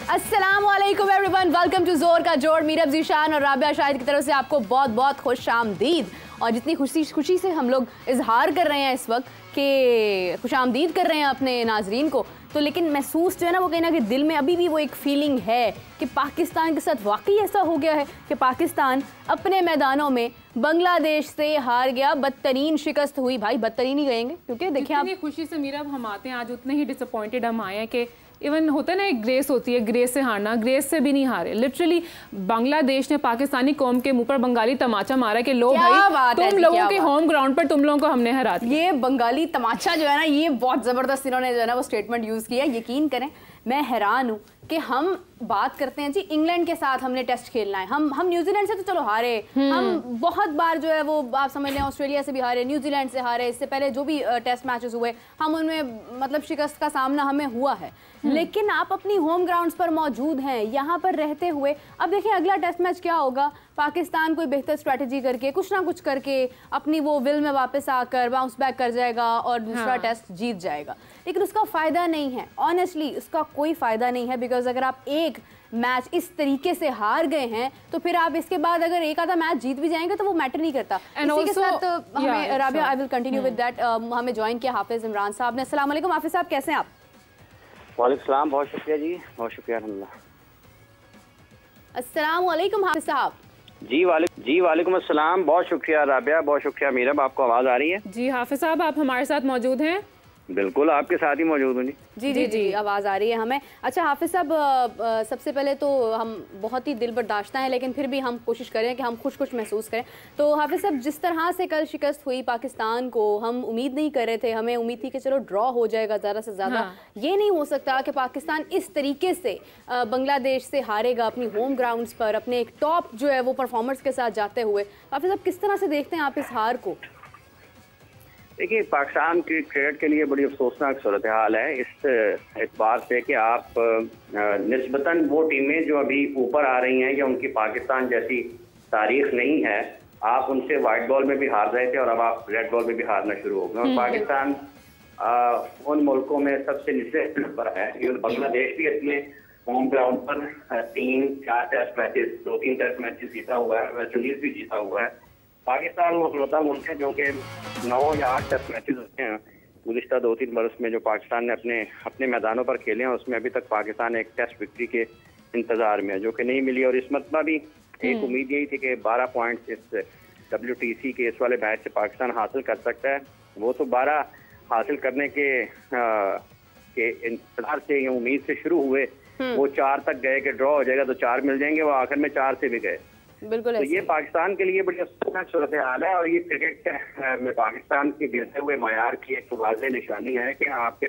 अस्सलामुअलैकुम everyone, welcome to जोर का जोड़। मीरब ज़ीशान और राबिया शाहिद की तरफ से आपको बहुत बहुत खुशामदीद। और जितनी खुशी से हम लोग इजहार कर रहे हैं इस वक्त कि खुशामदीद कर रहे हैं अपने नाजरीन को, तो लेकिन महसूस जो है ना वो कहीं ना कहीं दिल में अभी भी वो एक फीलिंग है कि पाकिस्तान के साथ वाकई ऐसा हो गया है कि पाकिस्तान अपने मैदानों में बांग्लादेश से हार गया। बदतरीन शिकस्त हुई, भाई बदतरीन ही कहेंगे, क्योंकि देखिए आप खुशी से मीरा हम आते हैं आज उतने ही डिसअपॉइंटेड हम आए हैं कि इवन होता है ना एक ग्रेस होती है, ग्रेस से हारना, ग्रेस से भी नहीं हारे। लिटरली बांग्लादेश ने पाकिस्तानी कौम के मुंह पर बंगाली तमाचा मारा कि लो भाई तुम लोगों के होम ग्राउंड पर तुम लोगों को हमने हरा दिया। ये बंगाली तमाचा जो है ना, ये बहुत जबरदस्त इन्होंने जो है ना वो स्टेटमेंट यूज किया। यकीन करें मैं हैरान हूँ कि हम बात करते हैं जी इंग्लैंड के साथ हमने टेस्ट खेलना है, हम न्यूजीलैंड से तो चलो हारे, हम बहुत बार जो है वो आप समझ लें ऑस्ट्रेलिया से भी हारे, न्यूजीलैंड से हारे, इससे पहले जो भी टेस्ट मैचेस हुए हम उनमें मतलब शिकस्त का सामना हमें हुआ है। लेकिन आप अपनी होम ग्राउंड्स पर मौजूद हैं यहाँ पर रहते हुए। अब देखिए अगला टेस्ट मैच क्या होगा, पाकिस्तान कोई बेहतर स्ट्रैटेजी करके कुछ ना कुछ करके अपनी वो विल में वापस आकर बाउंस बैक कर जाएगा और दूसरा टेस्ट जीत जाएगा। लेकिन उसका फ़ायदा नहीं है, ऑनेस्टली उसका कोई फ़ायदा नहीं है। बिकॉज अगर आप एक मैच इस तरीके से हार गए हैं तो फिर आप इसके बाद अगर एक आधा मैच जीत भी जाएंगे तो वो मैटर नहीं करता। इसी के साथ हमें Rabia I will continue with that, हमें ज्वाइन किया हाफिज इमरान साहब ने। अस्सलाम वालेकुम हाफिज साहब, कैसे हैं आप? वालेकुम सलाम, बहुत शुक्रिया जी, बहुत शुक्रिया अल्हम्दुलिल्लाह। अस्सलाम वालेकुम हाफिज साहब। जी वालेकुम अस्सलाम, बहुत शुक्रिया राबिया, बहुत शुक्रिया मीरब। आपको आवाज़ आ रही है? जी हाफिज साहब, आप हमारे साथ मौजूद हैं? बिल्कुल आपके साथ ही मौजूद हूँ जी जी जी आवाज़ आ रही है हमें। अच्छा हाफिज साहब, सबसे पहले तो हम बहुत ही दिल बर्दाश्त हैं लेकिन फिर भी हम कोशिश करें कि हम खुश महसूस करें। तो हाफिज साहब, जिस तरह से कल शिकस्त हुई पाकिस्तान को, हम उम्मीद नहीं कर रहे थे, हमें उम्मीद थी कि चलो ड्रॉ हो जाएगा ज़्यादा से ज़्यादा। ये नहीं हो सकता कि पाकिस्तान इस तरीके से बांग्लादेश से हारेगा अपनी होम ग्राउंड्स पर, अपने एक टॉप जो है वो परफॉर्मर्स के साथ जाते हुए। हाफिज साहब, किस तरह से देखते हैं आप इस हार को? देखिए, पाकिस्तान की क्रिकेट के लिए बड़ी अफसोसनाक सूरत हाल है इस एतबार से कि आप निस्बतन वो टीमें जो अभी ऊपर आ रही हैं या उनकी पाकिस्तान जैसी तारीख नहीं है, आप उनसे वाइट बॉल में भी हार रहे थे और अब आप रेड बॉल में भी हारना शुरू हो गए। और पाकिस्तान उन मुल्कों में सबसे निचले पर है। बांग्लादेश भी अपने होम ग्राउंड पर 3-4 टेस्ट मैचेस, 2-3 टेस्ट मैचेस जीता हुआ है, वेस्ट इंडीज भी जीता हुआ है। पाकिस्तान वो इकलौता मुल्क है जो कि 9 या 8 टेस्ट मैचेस होते हैं गुज़िश्ता 2-3 बरस में जो पाकिस्तान ने अपने मैदानों पर खेले हैं, उसमें अभी तक पाकिस्तान एक टेस्ट विक्ट्री के इंतजार में है जो कि नहीं मिली। और इस मरतबा भी एक उम्मीद यही थी कि 12 पॉइंट्स इस WTC के इस वाले मैच से पाकिस्तान हासिल कर सकता है। वो तो 12 हासिल करने के इंतजार से या उम्मीद से शुरू हुए, वो 4 तक गए कि ड्रॉ हो जाएगा तो 4 मिल जाएंगे, वो आखिर में 4 से भी गए। बिल्कुल। तो ये पाकिस्तान के लिए बड़ी अफसोसनाक सूरत हाल है और ये क्रिकेट में पाकिस्तान के गिरते हुए मयार की एक वाज़ेह निशानी है कि आपके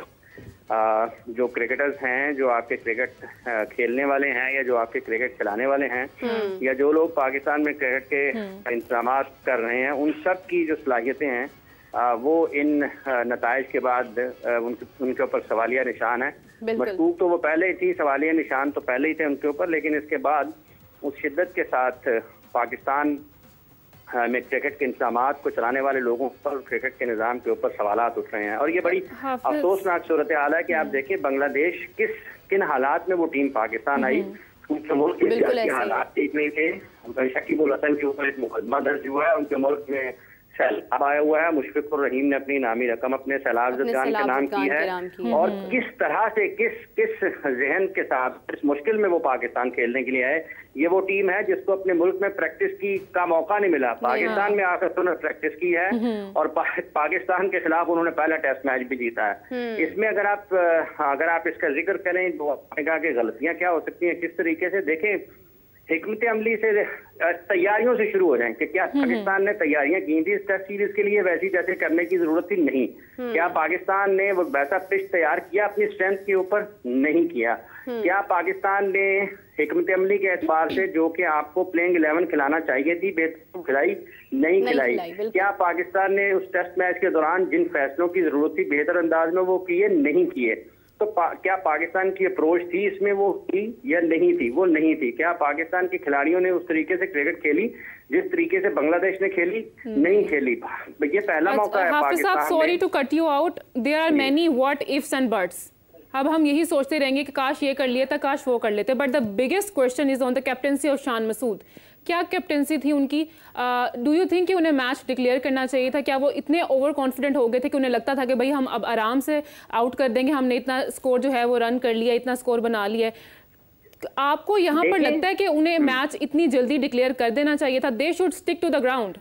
पास जो क्रिकेटर्स हैं, जो आपके क्रिकेट खेलने वाले हैं या जो आपके क्रिकेट खिलाने वाले हैं या जो लोग पाकिस्तान में क्रिकेट के इंतजाम कर रहे हैं, उन सब की जो सलाहियतें हैं वो इन नताइज के बाद उनके ऊपर सवालिया निशान है। मशकूक तो वो पहले ही थी, सवालिया निशान तो पहले ही थे उनके ऊपर, लेकिन इसके बाद उस शिद्दत के साथ पाकिस्तान में क्रिकेट के इंतजामात को चलाने वाले लोगों पर, क्रिकेट के निज़ाम के ऊपर सवालात उठ रहे हैं। और ये बड़ी अफसोसनाक सूरत हाल है कि आप देखिए बांग्लादेश किन हालात में वो टीम पाकिस्तान आई, उनके मुल्क के हालात ठीक नहीं थे। शकीबुल हसन के ऊपर एक मुकदमा दर्ज हुआ है, उनके मुल्क में सैलाब आया हुआ है, मुशफिकुर रहीम ने अपनी नामी रकम अपने सैलाब खान के नाम की है। और किस तरह से किस जहन के साथ इस मुश्किल में वो पाकिस्तान खेलने के लिए आए। ये वो टीम है जिसको अपने मुल्क में प्रैक्टिस की का मौका नहीं मिला। पाकिस्तान में आकर उन्होंने प्रैक्टिस की है और पाकिस्तान के खिलाफ उन्होंने पहला टेस्ट मैच भी जीता है। इसमें अगर आप इसका जिक्र करें तो आपने कहा कि गलतियां क्या हो सकती हैं, किस तरीके से देखें, हिकमत अमली से तैयारियों से शुरू हो जाएं कि क्या पाकिस्तान ने तैयारियां की थी इस टेस्ट सीरीज के लिए वैसी जैसे करने की जरूरत थी? नहीं। क्या पाकिस्तान ने वो वैसा पिच तैयार किया अपनी स्ट्रेंथ के ऊपर? नहीं किया। क्या पाकिस्तान ने हिकमत अमली के एतबार से जो कि आपको प्लेइंग 11 खिलाना चाहिए थी बेहतर खिलाई? नहीं खिलाई। क्या पाकिस्तान ने उस टेस्ट मैच के दौरान जिन फैसलों की जरूरत थी बेहतर अंदाज में वो किए? नहीं किए। तो क्या पाकिस्तान की अप्रोच थी इसमें वो की या नहीं थी? वो नहीं थी। क्या पाकिस्तान के खिलाड़ियों ने उस तरीके से क्रिकेट खेली जिस तरीके से बांग्लादेश ने खेली? नहीं खेली। ये पहला मौका है Pakistan. Sorry to cut you out, there are many what ifs and buts. अब हम यही सोचते रहेंगे कि काश ये कर लिया था, काश वो कर लेते। But the biggest question is on the captaincy of Shan Masood. क्या कैप्टनसी थी उनकी? डू यू थिंक कि उन्हें मैच डिक्लेयर करना चाहिए था? क्या वो इतने ओवर कॉन्फिडेंट हो गए थे कि उन्हें लगता था कि भाई हम अब आराम से आउट कर देंगे, हमने इतना स्कोर जो है वो रन कर लिया, इतना स्कोर बना लिया है? आपको यहाँ पर लगता है कि उन्हें मैच इतनी जल्दी डिक्लेयर कर देना चाहिए था? They should stick to the ground.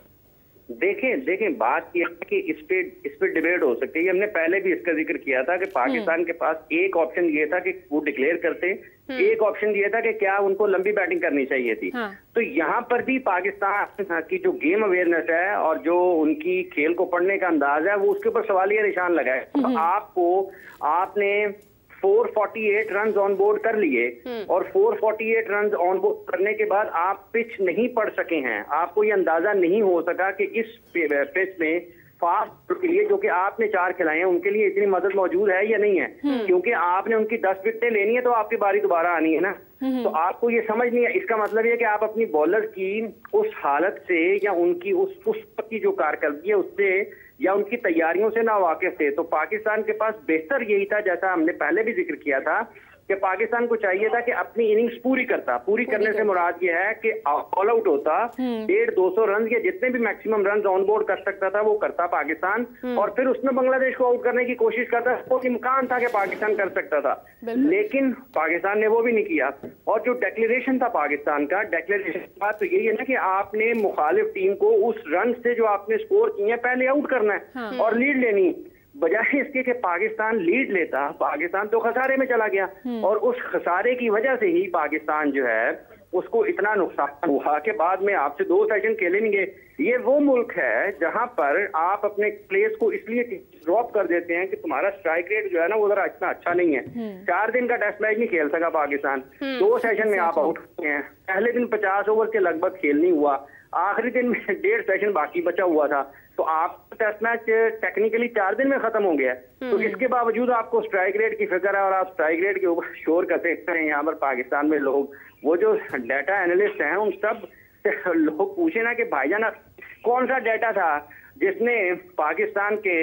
देखें बात यह है कि इस पे डिबेट हो सकती है। हमने पहले भी इसका जिक्र किया था कि पाकिस्तान के पास एक ऑप्शन ये था कि वो डिक्लेयर करते, एक ऑप्शन ये था कि क्या उनको लंबी बैटिंग करनी चाहिए थी। तो यहाँ पर भी पाकिस्तान की जो गेम अवेयरनेस है और जो उनकी खेल को पढ़ने का अंदाज है, वो उसके ऊपर सवालिया निशान लगा है। तो आपने 448 रन ऑन बोर्ड कर लिए और 448 रन ऑन बोर्ड करने के बाद आप पिच नहीं पढ़ सके हैं। आपको ये अंदाजा नहीं हो सका कि इस पिच में फास्ट के लिए जो कि आपने 4 खिलाए हैं उनके लिए इतनी मदद मौजूद है या नहीं है, क्योंकि आपने उनकी 10 विकेटें लेनी है तो आपकी बारी दोबारा आनी है ना। तो आपको ये समझ नहीं है। इसका मतलब ये कि आप अपनी बॉलर की उस हालत से या उनकी उस की जो कारकर्दगी है उससे या उनकी तैयारियों से ना वाकिफ थे। तो पाकिस्तान के पास बेहतर यही था, जैसा हमने पहले भी जिक्र किया था, कि पाकिस्तान को चाहिए था कि अपनी इनिंग्स पूरी करने से मुराद ये है कि ऑल आउट होता, 150-200 रन के जितने भी मैक्सिमम रन ऑन बोर्ड कर सकता था वो करता पाकिस्तान, और फिर उसमें बांग्लादेश को आउट करने की कोशिश करता। वो इम्कान था कि पाकिस्तान कर सकता था, लेकिन पाकिस्तान ने वो भी नहीं किया। और जो डिक्लेरेशन था पाकिस्तान का, डिक्लेरेशन बात तो यही है ना कि आपने मुखालिफ टीम को उस रन से जो आपने स्कोर किए पहले आउट करना है और लीड लेनी, बजाय इसके कि पाकिस्तान लीड लेता, पाकिस्तान तो खसारे में चला गया। और उस खसारे की वजह से ही पाकिस्तान जो है उसको इतना नुकसान हुआ कि बाद में आपसे 2 सेशन खेलेंगे। ये वो मुल्क है जहां पर आप अपने प्लेस को इसलिए ड्रॉप कर देते हैं कि तुम्हारा स्ट्राइक रेट जो है ना वो जरा इतना अच्छा नहीं है। 4 दिन का टेस्ट मैच नहीं खेल सका पाकिस्तान, 2 सेशन में आप आउट हुए हैं। पहले दिन 50 ओवर के लगभग खेल नहीं हुआ, आखिरी दिन में 1.5 सेशन बाकी बचा हुआ था। तो आप टेस्ट मैच टेक्निकली 4 दिन में खत्म हो गया। तो इसके बावजूद आपको स्ट्राइक रेट की फिक्र है और आप स्ट्राइक रेट के ऊपर शोर करते हैं। यहाँ पर पाकिस्तान में लोग, वो जो डाटा एनालिस्ट हैं, उन सब लोग पूछे ना कि भाईजान कौन सा डाटा था जिसने पाकिस्तान के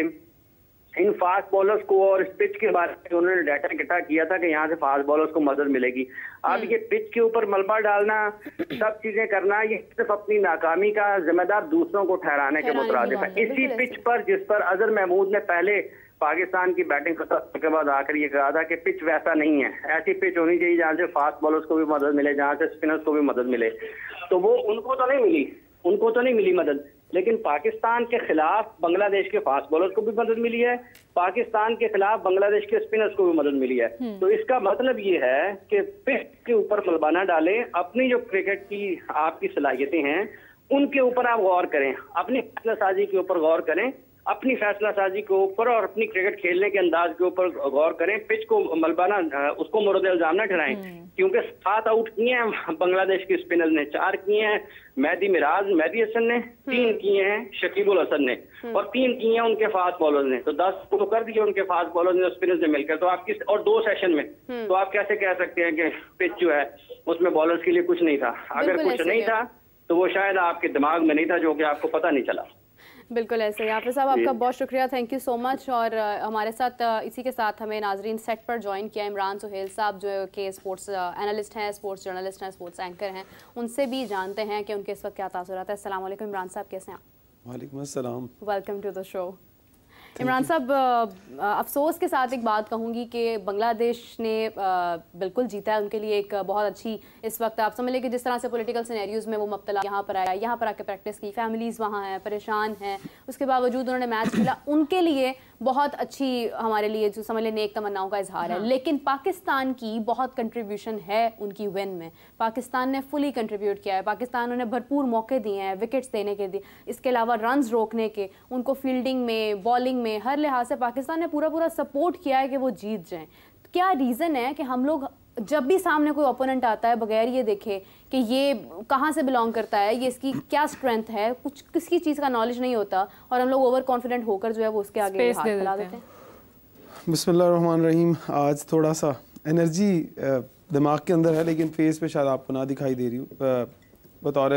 इन फास्ट बॉलर्स को और इस पिच के बारे में उन्होंने डाटा इकट्ठा किया था कि यहाँ से फास्ट बॉलर्स को मदद मिलेगी। अब ये पिच के ऊपर मलबा डालना, सब चीजें करना, ये सिर्फ अपनी नाकामी का जिम्मेदार दूसरों को ठहराने के मुतरादिफ है। इसी पिच पर जिस पर अजहर महमूद ने पहले पाकिस्तान की बैटिंग खत्म के बाद आकर ये कहा था कि पिच वैसा नहीं है, ऐसी पिच होनी चाहिए जहाँ से फास्ट बॉलर्स को भी मदद मिले, जहाँ से स्पिनर्स को भी मदद मिले। तो वो उनको तो नहीं मिली मदद, लेकिन पाकिस्तान के खिलाफ बांग्लादेश के फास्ट बॉलर्स को भी मदद मिली है, पाकिस्तान के खिलाफ बांग्लादेश के स्पिनर्स को भी मदद मिली है। तो इसका मतलब ये है कि पिच के ऊपर मलबाना डालें, अपनी जो क्रिकेट की आपकी सलाहियतें हैं उनके ऊपर आप गौर करें, अपनी फैसला साजी के ऊपर गौर करें, अपनी फैसला साजी के ऊपर और अपनी क्रिकेट खेलने के अंदाज के ऊपर गौर करें। पिच को मलबाना उसको मुर्द इल्जाम ना ठहराएं, क्योंकि 7 आउट किए हैं बांग्लादेश के स्पिनर ने, 4 किए हैं मेहदी हसन ने, 3 किए हैं शकीबुल हसन ने और 3 किए हैं उनके फास्ट बॉलर ने। तो 10 तो कर दिए उनके फास्ट बॉलर ने स्पिनर्स ने मिलकर। तो आप किस और 2 सेशन में तो आप कैसे कह सकते हैं कि पिच जो है उसमें बॉलर्स के लिए कुछ नहीं था? अगर कुछ नहीं था तो वो शायद आपके दिमाग में नहीं था, जो कि आपको पता नहीं चला। बिल्कुल ऐसे ही। हाफिज साहब आपका बहुत शुक्रिया, थैंक यू सो मच। और हमारे साथ इसी के साथ हमें नाजरीन सेट पर ज्वाइन किया इमरान सुहेल साहब, जो कि स्पोर्ट्स एनालिस्ट हैं, स्पोर्ट्स जर्नलिस्ट हैं, स्पोर्ट्स एंकर हैं। उनसे भी जानते हैं कि उनके इस वक्त क्या तासुरात है। अस्सलाम वालेकुम इमरान साहब, कैसे हैं आप? वालेकुम अस्सलाम, welcome to the show. Imran साहब, अफसोस के साथ एक बात कहूँगी कि बांग्लादेश ने बिल्कुल जीता है, उनके लिए एक बहुत अच्छी इस वक्त आप समझ लें कि जिस तरह से पॉलिटिकल सिनेरियोज में वो मुब्तला यहाँ पर आया, यहाँ पर आके प्रैक्टिस की, फैमिलीज़ वहाँ हैं, परेशान हैं, उसके बावजूद उन्होंने मैच खेला, उनके लिए बहुत अच्छी, हमारे लिए जो समझ लें नेक तमन्नाओं का इजहार है। लेकिन पाकिस्तान की बहुत कंट्रीब्यूशन है उनकी विन में, पाकिस्तान ने फुली कंट्रीब्यूट किया है, पाकिस्तान उन्हें भरपूर मौके दिए हैं विकेट्स देने के लिए, इसके अलावा रन्स रोकने के, उनको फील्डिंग में, बॉलिंग में, हर लिहाज से पाकिस्तान ने पूरा सपोर्ट किया है कि वो जीत जाएं। क्या रीज़न है कि हम लोग जब भी सामने कोई ओपोनेंट आता है, बगैर ये देखे कि ये कहाँ से बिलोंग करता है, ये इसकी क्या स्ट्रेंथ है, कुछ किसी चीज़ का नॉलेज नहीं होता और हम लोग ओवर कॉन्फिडेंट होकर जो है वो उसके आगे हाथ फैला देते हैं? बिस्मिल्लाहिर्रहमानिर्रहीम। आज थोड़ा सा एनर्जी दिमाग के अंदर है, लेकिन फेस पे शायद आपको ना दिखाई दे रही हूँ। बतौर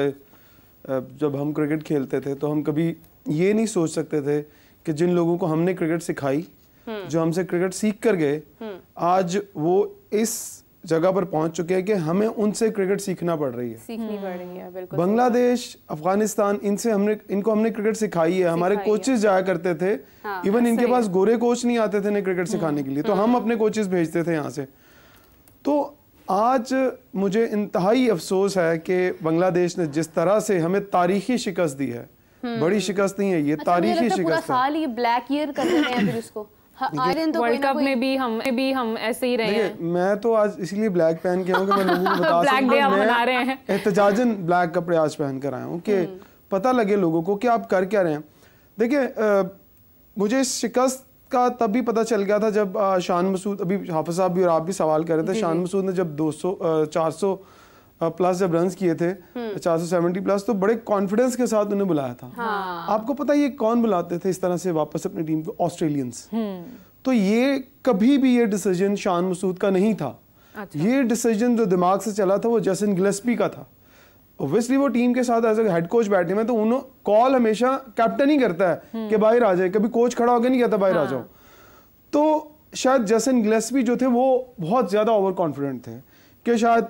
जब हम क्रिकेट खेलते थे तो हम कभी ये नहीं सोच सकते थे कि जिन लोगों को हमने क्रिकेट सिखाई, जो हमसे क्रिकेट सीख कर गए, आज वो इस जगह पर पहुंच चुके हैं कि हमें उनसे क्रिकेट सीखना पड़ रही है, सीखनी पड़ रही है। बिल्कुल बांग्लादेश, अफगानिस्तान, इनको हमने क्रिकेट सिखाई है। हमारे कोचेस जाया करते थे, इवन इनके पास गोरे कोच नहीं आते थे इन्हें क्रिकेट सिखाने के लिए, तो हम अपने कोचेस भेजते थे यहाँ से। तो आज मुझे इंतहाई अफसोस है कि बांग्लादेश ने जिस तरह से हमें तारीखी शिकस्त दी है, बड़ी शिकस्त नहीं है ये, तारीखी शिकस्त पूरा साल ये ब्लैक ईयर कर देते हैं फिर इसको। वर्ल्ड कप में भी हम ऐसे ही रहे हैं। मैं तो आज इसलिए ब्लैक पहन के आऊँ कि मैं लोगों को बता ब्लैक डे हम मना रहे हैं। एहतजाजन ब्लैक कपड़े आज पहन कर आया हूँ कि पता लगे लोगों को कि आप कर क्या रहे हैं। देखिए मुझे इस शिकस्त का तब भी पता चल गया था जब शान मसूद, अभी हाफिज साहब भी और आप भी सवाल कर रहे थे, शान मसूद ने जब 400 प्लस जब रन्स किए थे, 470 प्लस, तो बड़े कॉन्फिडेंस के साथ उन्हें बुलाया था। आपको पता है ये कौन बुलाते थे इस तरह से वापस अपनी टीम को? ऑस्ट्रेलियंस। तो ये कभी भी ये डिसीजन शान मसूद का नहीं था। ये डिसीजन जो दिमाग से चला था वो जेसन गिलेस्पी का था। ऑब्वियसली वो टीम के साथ एज ए हेड कोच बैठे में, तो उन्होंने कॉल हमेशा कैप्टन ही करता है कि बाहर आ जाए, कभी कोच खड़ा होकर नहीं कहता बाहर आ जाओ। तो शायद जेसन गिलेस्पी जो थे वो बहुत ज्यादा ओवर कॉन्फिडेंट थे कि शायद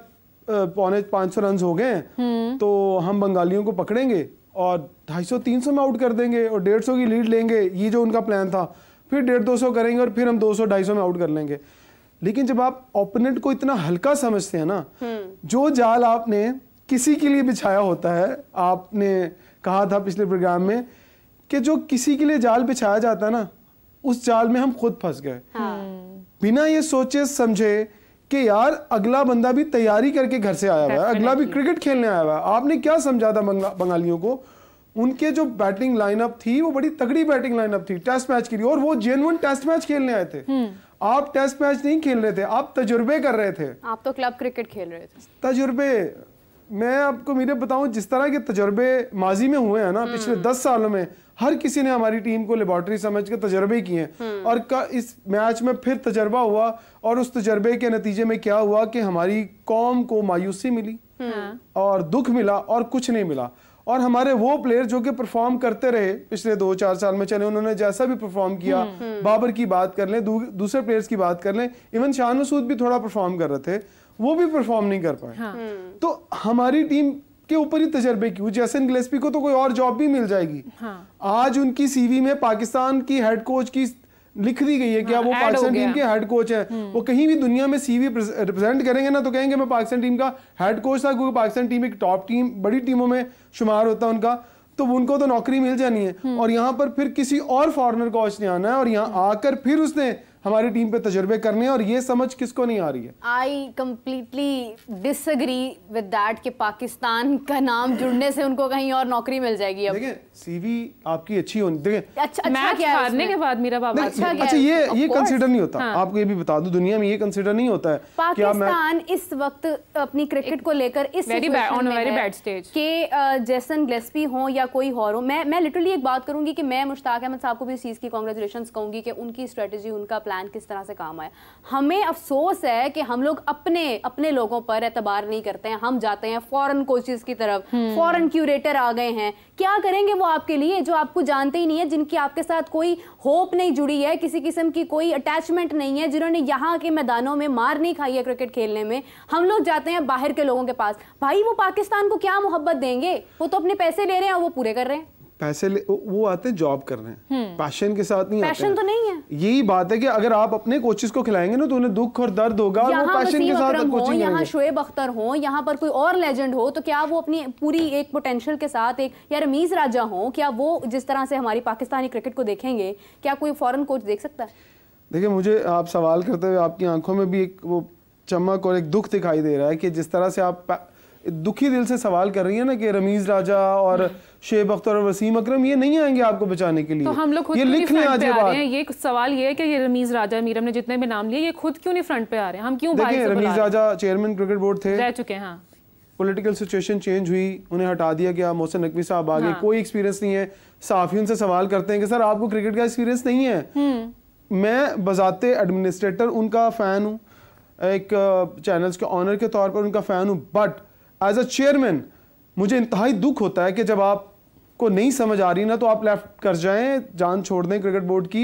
500 रन हो गए तो हम बंगालियों को पकड़ेंगे और 250-300 में आउट कर देंगे और 150 की लीड लेंगे, ये जो उनका प्लान था। फिर 150-200 करेंगे और फिर हम 200-250 में आउट कर लेंगे। लेकिन जब आप ओपोनेंट को इतना हल्का समझते हैं ना, जो जाल आपने किसी के लिए बिछाया होता है, आपने कहा था पिछले प्रोग्राम में कि जो किसी के लिए जाल बिछाया जाता है ना, उस जाल में हम खुद फंस गए। बिना ये सोचे समझे कि यार अगला बंदा भी तैयारी करके घर से आया हुआ है, अगला भी क्रिकेट खेलने आया हुआ है। आपने क्या समझा था बंगालियों को? उनके जो बैटिंग लाइनअप थी वो बड़ी तगड़ी बैटिंग लाइनअप थी टेस्ट मैच के लिए, और वो जेन्युइन टेस्ट मैच खेलने आए थे। आप टेस्ट मैच नहीं खेल रहे थे, आप तजुर्बे कर रहे थे। आप तो क्लब क्रिकेट खेल रहे थे। तजुर्बे, मैं आपको मेरे बताऊं, जिस तरह के तजुर्बे माजी में हुए हैं ना पिछले 10 सालों में, हर किसी ने हमारी टीम को लेबोरेटरी समझ के तजर्बे किए और इस मैच में फिर तजर्बा हुआ, और उस तजर्बे के नतीजे में क्या हुआ कि हमारी कौम को मायूसी मिली और दुख मिला और कुछ नहीं मिला। और हमारे वो प्लेयर जो कि परफॉर्म करते रहे पिछले 2-4 साल में, चले उन्होंने जैसा भी परफॉर्म किया, बाबर की बात कर लें, दूसरे प्लेयर्स की बात कर लें, इवन शान मसूद भी थोड़ा परफॉर्म कर रहे थे, वो भी परफॉर्म नहीं कर पाए। तो हमारी टीम के ऊपर ही तजर्बे क्यों? जेसन गिलेस्पी को तो कोई और जॉब भी मिल जाएगी। आज उनकी सीवी में पाकिस्तान की हेड कोच की लिख दी गई है कि वो पाकिस्तान टीम के हेड कोच है। वो कहीं भी दुनिया में सीवी रिप्रेजेंट करेंगे ना तो कहेंगे मैं पाकिस्तान टीम का हेड कोच था, क्योंकि पाकिस्तान टीम एक टॉप टीम, बड़ी टीमों में शुमार होता है उनका, तो उनको तो नौकरी मिल जानी है। और यहाँ पर फिर किसी और फॉरेनर कोच ने आना है और यहाँ आकर फिर उसने हमारी टीम पे तजर्बे करने हैं, और ये समझ किसको नहीं आ रही है। I completely disagree with that कि पाकिस्तान का नाम जुड़ने से उनको कहीं और नौकरी मिल जाएगी। अब देखिए सीवी आपकी अच्छी होनी, देखिए अच्छा मैच क्या है हारने के बाद मेरा बाबा अच्छा ये कंसीडर नहीं होता। आपको ये भी बता दूं, दुनिया में ये कंसीडर नहीं होता है। पाकिस्तान इस वक्त अपनी क्रिकेट को लेकर इस वेरी बैड स्टेज कि जेसन गिलेस्पी हो या कोई और हो, मैं लिटरली एक बात करूंगी कि मैं मुश्ताक अहमद साहब को भी इस चीज की कांग्रेचुलेशंस कहूंगी कि उनकी स्ट्रेटजी, उनका प्लान किस तरह से काम आया। हमें अफसोस है कि हम लोग अपने लोगों पर एतबार नहीं करते हैं। हम जाते हैं फॉरेन कोचेस की तरफ, फॉरेन क्यूरेटर आ गए हैं, क्या करेंगे वो आपके लिए जो आपको जानते ही नहीं है, जिनकी आपके साथ कोई होप नहीं जुड़ी है, किसी किस्म की कोई अटैचमेंट नहीं है, जिन्होंने यहाँ के मैदानों में मार नहीं खाई है क्रिकेट खेलने में। हम लोग जाते हैं बाहर के लोगों के पास। भाई वो पाकिस्तान को क्या मोहब्बत देंगे? वो तो अपने पैसे ले रहे हैं और वो पूरे कर रहे हैं। पैसे वो आते हैं जॉब कर रहे हैं, पैशन के साथ नहीं आते। पैशन तो नहीं है। यही बात है कि अगर आप अपने कोचेस को खिलाएंगे ना तो उन्हें दुख और दर्द होगा, और वो पैशन के साथ कोचिंग करेंगे। यहाँ शोएब अख्तर हो, यहाँ पर कोई और लेजेंड हो, तो क्या वो अपनी पूरी एक पोटेंशियल के साथ, एक या रमीज राजा हो, क्या वो जिस तरह से हमारी पाकिस्तानी क्रिकेट को देखेंगे, क्या कोई फॉरेन कोच देख सकता है? देखिए मुझे आप सवाल करते हुए आपकी आंखों में भी एक वो चमक और एक दुख दिखाई दे रहा है कि जिस तरह से आप दुखी दिल से सवाल कर रही है ना कि रमीज राजा और शोएब अख्तर और वसीम अकरम ये नहीं आएंगे आपको बचाने के लिए, तो हम लोग खुद ये लिख लें आज बात। ये सवाल ये है कि ये रमीज राजा, मीरम ने जितने भी नाम लिए, ये खुद क्यों नहीं फ्रंट पे आ रहे हैं? हम क्यों बाहर से बुला रहे हैं? Ramiz Raja chairman cricket board थे, रह चुके हैं। पॉलिटिकल सिचुएशन चेंज हुई, उन्हें हटा दिया गया, मोहसिन नकवी साहब आ गए, कोई एक्सपीरियंस नहीं है। सहाफियों से सवाल करते हैं कि सर आपको क्रिकेट का एक्सपीरियंस नहीं है। मैं बजाते एडमिनिस्ट्रेटर उनका फैन हूँ, एक चैनल्स के ऑनर के तौर पर उनका फैन हूँ, बट एज अ चेयरमैन मुझे इंतहाई दुख होता है कि जब आपको नहीं समझ आ रही ना तो आप लेफ्ट कर जाएं, जान छोड़ दें क्रिकेट बोर्ड की,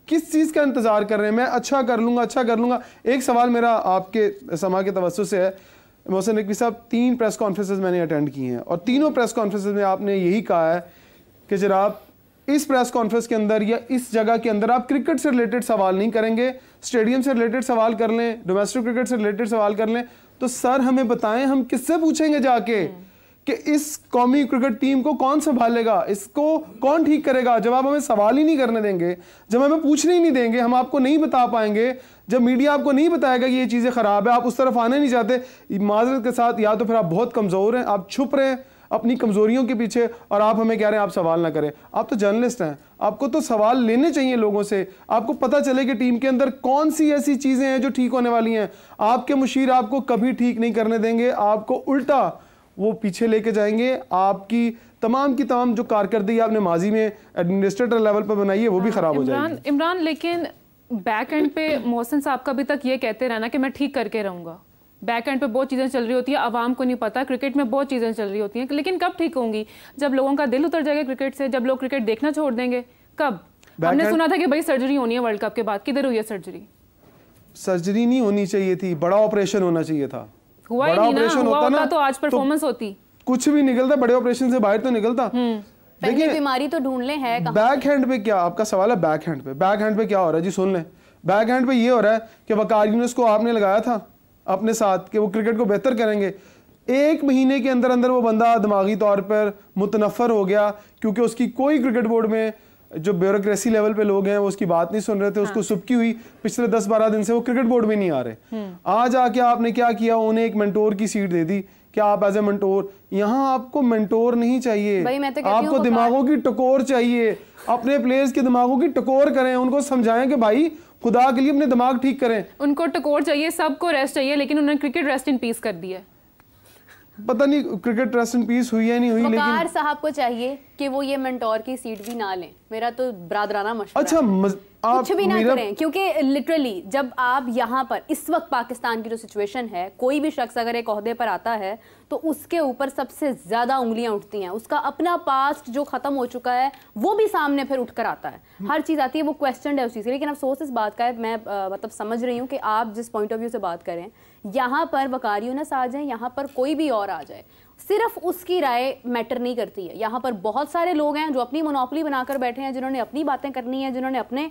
किस चीज़ का इंतज़ार कर रहे हैं? मैं अच्छा कर लूँगा। एक सवाल मेरा आपके समा के तवज्जो से है, मोहसिन नकवी साहब, 3 प्रेस कॉन्फ्रेंसेस मैंने अटेंड की हैं और तीनों प्रेस कॉन्फ्रेंसेस में आपने यही कहा है कि जनाब इस प्रेस कॉन्फ्रेंस के अंदर या इस जगह के अंदर आप क्रिकेट से रिलेटेड सवाल नहीं करेंगे, स्टेडियम से रिलेटेड सवाल कर लें, डोमेस्टिक क्रिकेट से रिलेटेड सवाल कर लें, तो सर हमें बताएं हम किससे पूछेंगे जाके कि इस कौमी क्रिकेट टीम को कौन संभालेगा, इसको कौन ठीक करेगा? जब आप हमें सवाल ही नहीं करने देंगे, जब हमें पूछने ही नहीं देंगे, हम आपको नहीं बता पाएंगे, जब मीडिया आपको नहीं बताएगा कि ये चीज़ें ख़राब है, आप उस तरफ आने नहीं चाहते, माजरत के साथ या तो फिर आप बहुत कमज़ोर हैं, आप छुप रहे हैं अपनी कमज़ोरियों के पीछे और आप हमें कह रहे हैं आप सवाल ना करें। आप तो जर्नलिस्ट हैं, आपको तो सवाल लेने चाहिए लोगों से, आपको पता चले कि टीम के अंदर कौन सी ऐसी चीज़ें हैं जो ठीक होने वाली हैं। आपके मुशीर आपको कभी ठीक नहीं करने देंगे, आपको उल्टा वो पीछे लेके जाएंगे। आपकी तमाम की तमाम जो कारकर्दगी आपने माजी में एडमिनिस्ट्रेटर लेवल पर बनाई है वो भी ख़राब हो जाएगी। इमरान, लेकिन बैक एंड पे मोहसिन साहब का अभी तक ये कहते रहना कि मैं ठीक करके रहूँगा। बैक एंड पे बहुत चीज़ें चल रही होती है, आवाम को नहीं पता, क्रिकेट में बहुत चीज़ें चल रही होती हैं, लेकिन कब ठीक होंगी? जब लोगों का दिल उतर जाएगा क्रिकेट से, जब लोग क्रिकेट देखना छोड़ देंगे, कब? हमने सुना था कि भाई सर्जरी होनी है वर्ल्ड कप के बाद, किधर हुई है सर्जरी? सर्जरी नहीं होनी चाहिए थी, बड़ा ऑपरेशन होना चाहिए था। हुआ ही नहीं ना, हुआ होता तो आज परफॉर्मेंस होती। कुछ भी निकलता, बड़े ऑपरेशन से बाहर तो निकलता। देखिए बीमारी तो ढूंढ ले है कहाँ? बैक हैंड पे क्या आपका सवाल है? बैक हैंड पे, बैक हैंड पे क्या हो रहा है जी? सुन लें, बैक हैंड पे ये हो रहा है कि वकार यूनुस को आपने लगाया था अपने साथ कि वो क्रिकेट को बेहतर करेंगे। 1 महीने के अंदर अंदर वो बंदा दिमागी तौर पर मुतनफ़र हो गया क्योंकि उसकी कोई क्रिकेट बोर्ड में जो ब्यूरोक्रेसी लेवल पे लोग हैं वो उसकी बात नहीं सुन रहे थे। उसको सुबकी हुई, पिछले 10-12 दिन से वो क्रिकेट बोर्ड में नहीं आ रहे। आज आके आपने क्या किया? उन्हें एक मेंटोर की सीट दे दी कि आप एज ए मेंटोर। यहाँ आपको मेंटोर नहीं चाहिए, आपको दिमागों की टकोर चाहिए। अपने प्लेयर्स के दिमागों की टकोर करें, उनको समझाएं कि भाई खुदा के लिए अपने दिमाग ठीक करें। उनको टकोर चाहिए, सबको रेस्ट चाहिए, लेकिन उन्होंने क्रिकेट रेस्ट इन पीस कर दिया। पता नहीं क्रिकेट रेस्ट इन पीस हुई है नहीं हुई, वकार साहब को चाहिए कि वो ये मेंटोर की सीट भी ना लें। मेरा तो बरादराना मशवरा। अच्छा कुछ भी ना करें, क्योंकि लिटरली जब आप यहाँ पर इस वक्त पाकिस्तान की जो सिचुएशन है, कोई भी शख्स अगर एक ओहदे पर आता है तो उसके ऊपर सबसे ज्यादा उंगलियां उठती हैं। उसका अपना पास्ट जो खत्म हो चुका है वो भी सामने फिर उठकर आता है, हर चीज आती है, वो क्वेश्चन है उस चीज की। लेकिन अफसोस इस बात का है, मैं मतलब समझ रही हूँ कि आप जिस पॉइंट ऑफ व्यू से बात करें, यहाँ पर वकार यूनुस आ जाए, यहाँ पर कोई भी और आ जाए, सिर्फ उसकी राय मैटर नहीं करती है। यहाँ पर बहुत सारे लोग हैं जो अपनी मोनोपोली बनाकर बैठे हैं, जिन्होंने अपनी बातें करनी है, जिन्होंने अपने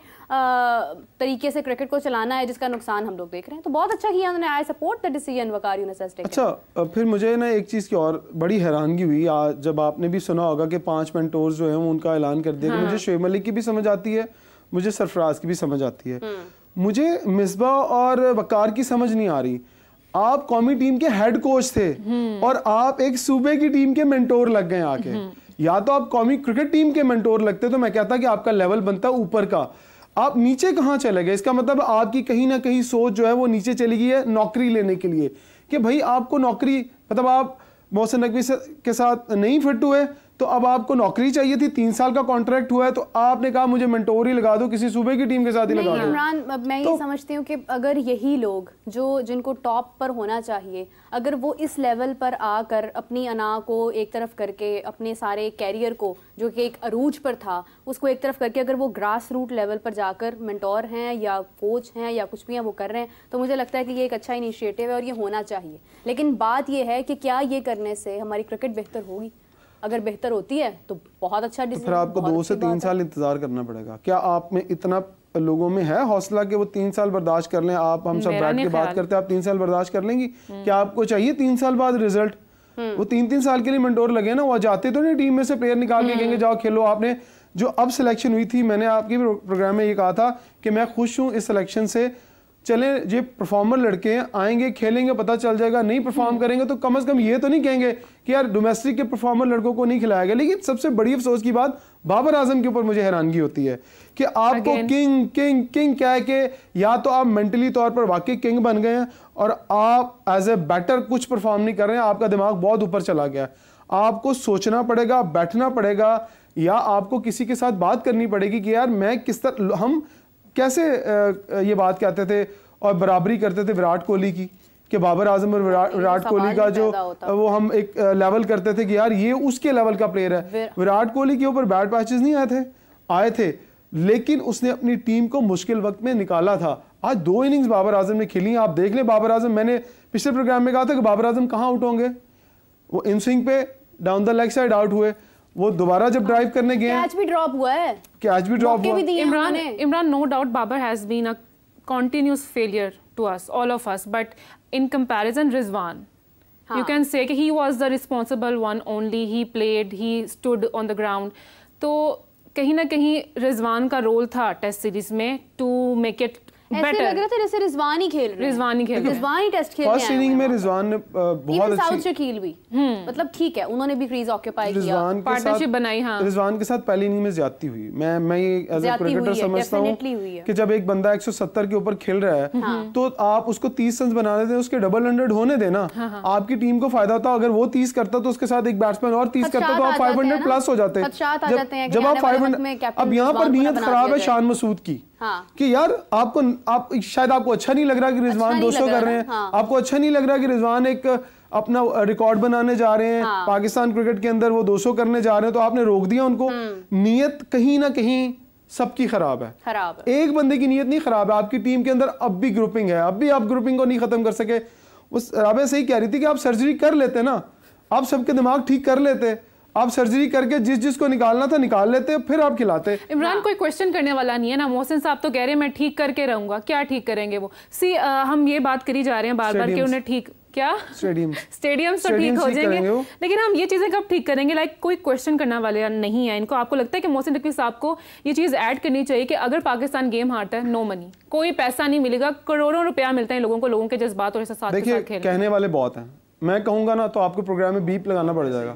तरीके से क्रिकेट को चलाना है, जिसका नुकसान हम लोग देख रहे हैं। तो बहुत अच्छा किया उन्होंने, I support the decision Waqar Younis has taken. अच्छा, फिर मुझे ना एक चीज़ की और बड़ी हैरानगी हुई आज जब आपने भी सुना होगा कि 5 मेंटोर्स जो हैं वो उनका ऐलान कर दिया। मुझे शोएब मलिक की भी समझ आती है, मुझे सरफराज की भी समझ आती है, मुझे मिसबाह और वकार की समझ नहीं आ रही। आप कौमी टीम के हेड कोच थे और आप एक सूबे की टीम के मेंटोर लग गए आके। या तो आप कौमी क्रिकेट टीम के मेंटोर लगते तो मैं कहता कि आपका लेवल बनता ऊपर का। आप नीचे कहाँ चले गए? इसका मतलब आपकी कहीं ना कहीं सोच जो है वो नीचे चली गई है नौकरी लेने के लिए, कि भाई आपको नौकरी, मतलब आप मोहसिन नकवी के साथ नहीं फिट हुए तो अब आपको नौकरी चाहिए थी। 3 साल का कॉन्ट्रैक्ट हुआ है तो आपने कहा मुझे मेंटोर ही लगा दो, किसी सूबे की टीम के साथ ही लगा दो। इमरान, मैं ये समझती हूँ कि अगर यही लोग जो जिनको टॉप पर होना चाहिए, अगर वो इस लेवल पर आकर अपनी अना को एक तरफ करके, अपने सारे कैरियर को जो कि एक अरूज पर था उसको एक तरफ करके, अगर वो ग्रास रूट लेवल पर जाकर मेंटोर हैं या कोच हैं या कुछ भी हैं वो कर रहे हैं, तो मुझे लगता है कि ये एक अच्छा इनिशिएटिव है और ये होना चाहिए। लेकिन बात ये है कि क्या ये करने से हमारी क्रिकेट बेहतर होगी? अगर बेहतर होती है तो बहुत अच्छा डिसीजन। फिर आपको 2 से 3 साल इंतजार करना पड़ेगा। क्या आप में इतना लोगों में है हौसला कि वो 3 साल बर्दाश्त कर लें? आप हम सब बैठ के बात करते हैं, आप 3 साल बर्दाश्त कर लेंगी? क्या आपको चाहिए 3 साल बाद रिजल्ट? वो 3-3 साल के लिए मेंटोर लगे ना, वो जाते तो नहीं टीम में से प्लेयर निकाल के कहेंगे जाओ खेलो। आपने जो अब सिलेक्शन हुई थी, मैंने आपके प्रोग्राम में ये कहा था कि मैं खुश हूँ इस सिलेक्शन से। चले ये परफॉर्मर लड़के आएंगे, खेलेंगे, पता चल जाएगा। नहीं परफॉर्म करेंगे तो कम से कम ये तो नहीं कहेंगे कि यार डोमेस्टिक के परफॉर्मर लड़कों को नहीं खिलाया गया। लेकिन सबसे बड़ी अफसोस की बात बाबर आजम के ऊपर मुझे हैरानगी होती है कि आपको किंग किंग किंग कह के या तो आप मेंटली तौर पर वाकई किंग बन गए हैं और आप एज ए बैटर कुछ परफॉर्म नहीं कर रहे हैं, आपका दिमाग बहुत ऊपर चला गया। आपको सोचना पड़ेगा, बैठना पड़ेगा, या आपको किसी के साथ बात करनी पड़ेगी कि यार मैं किस तरह, हम कैसे ये बात कहते थे और बराबरी करते थे विराट कोहली की, कि बाबर आजम और विराट कोहली का जो वो हम एक लेवल करते थे कि यार ये उसके लेवल का प्लेयर है। विराट कोहली के ऊपर बैड पैचेस नहीं आए थे, लेकिन उसने अपनी टीम को मुश्किल वक्त में निकाला था। आज 2 इनिंग्स बाबर आजम ने खेली, आप देख लें बाबर आजम, मैंने पिछले प्रोग्राम में कहा था कि बाबर आजम कहाँ आउट होंगे, वो इन स्विंग पे down the leg side out हुए, वो दोबारा जब ड्राइव करने गए कैच भी ड्रॉप हुआ है, कैच भी ड्रॉप हुआ। Imran, no doubt Babar has been a continuous failure to us, all of us, but in comparison Rizwan, you can say कि he was the responsible one only, he played, he stood on the ground. तो कहीं ना कहीं रिजवान का role था test series में to make it ऐसे लग रहा था जैसे रिजवान ही खेल रहे हैं, रिजवान ही टेस्ट खेल रहे हैं। फर्स्ट इनिंग में रिजवान ने बहुत अच्छी साउथ शकील भी मतलब ठीक है, उन्होंने भी क्रीज ऑक्यूपाई किया, पार्टनरशिप बनाई। हाँ, रिजवान के साथ पहली इनिंग में ज्यादती हुई। मैं ये एज अ क्रिकेटर समझता हूं कि जब एक बंदा 170 के ऊपर खेल रहा है तो आप उसको 30 रन बनाने दें, उसके डबल 100 होने देना, आपकी टीम को फायदा होता। अगर वो 30 करता तो उसके साथ एक बैट्समैन और 30 करता तो आप 500 प्लस हो जाते। जब आप 500, अब यहाँ पर नीयत खराब है शान मसूद की कि यार आप शायद आपको अच्छा नहीं लग रहा कि रिजवान 200 कर रहे हैं, आपको अच्छा नहीं लग रहा कि रिजवान एक अपना रिकॉर्ड बनाने जा रहे हैं पाकिस्तान क्रिकेट के अंदर, वो 200 करने जा रहे हैं, तो आपने रोक दिया उनको। नीयत कहीं ना कहीं सबकी खराब है, एक बंदे की नीयत नहीं खराब है, आपकी टीम के अंदर अब भी ग्रुपिंग है, अब भी आप ग्रुपिंग को नहीं खत्म कर सके। उस राबिया सही कह रही थी कि आप सर्जरी कर लेते ना, आप सबके दिमाग ठीक कर लेते, आप सर्जरी करके जिसको निकालना था निकाल लेते, फिर आप खिलाते। इमरान कोई क्वेश्चन करने वाला नहीं है ना, मोहसिन साहब तो कह रहे हैं मैं ठीक करके रहूंगा, क्या ठीक करेंगे वो? हम ये बात करी जा रहे हैं बार बार कि उन्हें ठीक क्या स्टेडियम तो ठीक हो जाएंगे, लेकिन हम ये चीजें कब ठीक करेंगे? लाइक कोई क्वेश्चन करने वाले नहीं है इनको। आपको लगता है कि मोहसिन नकवी साहब को ये चीज ऐड करनी चाहिए कि अगर पाकिस्तान गेम हारता है, नो मनी, कोई पैसा नहीं मिलेगा, करोड़ों रुपया मिलता है लोगों को, लोगों के जज्बात और साथ देखिए कहने वाले बहुत हैं, मैं कहूंगा ना तो आपको प्रोग्राम में बीप लगाना पड़ जाएगा,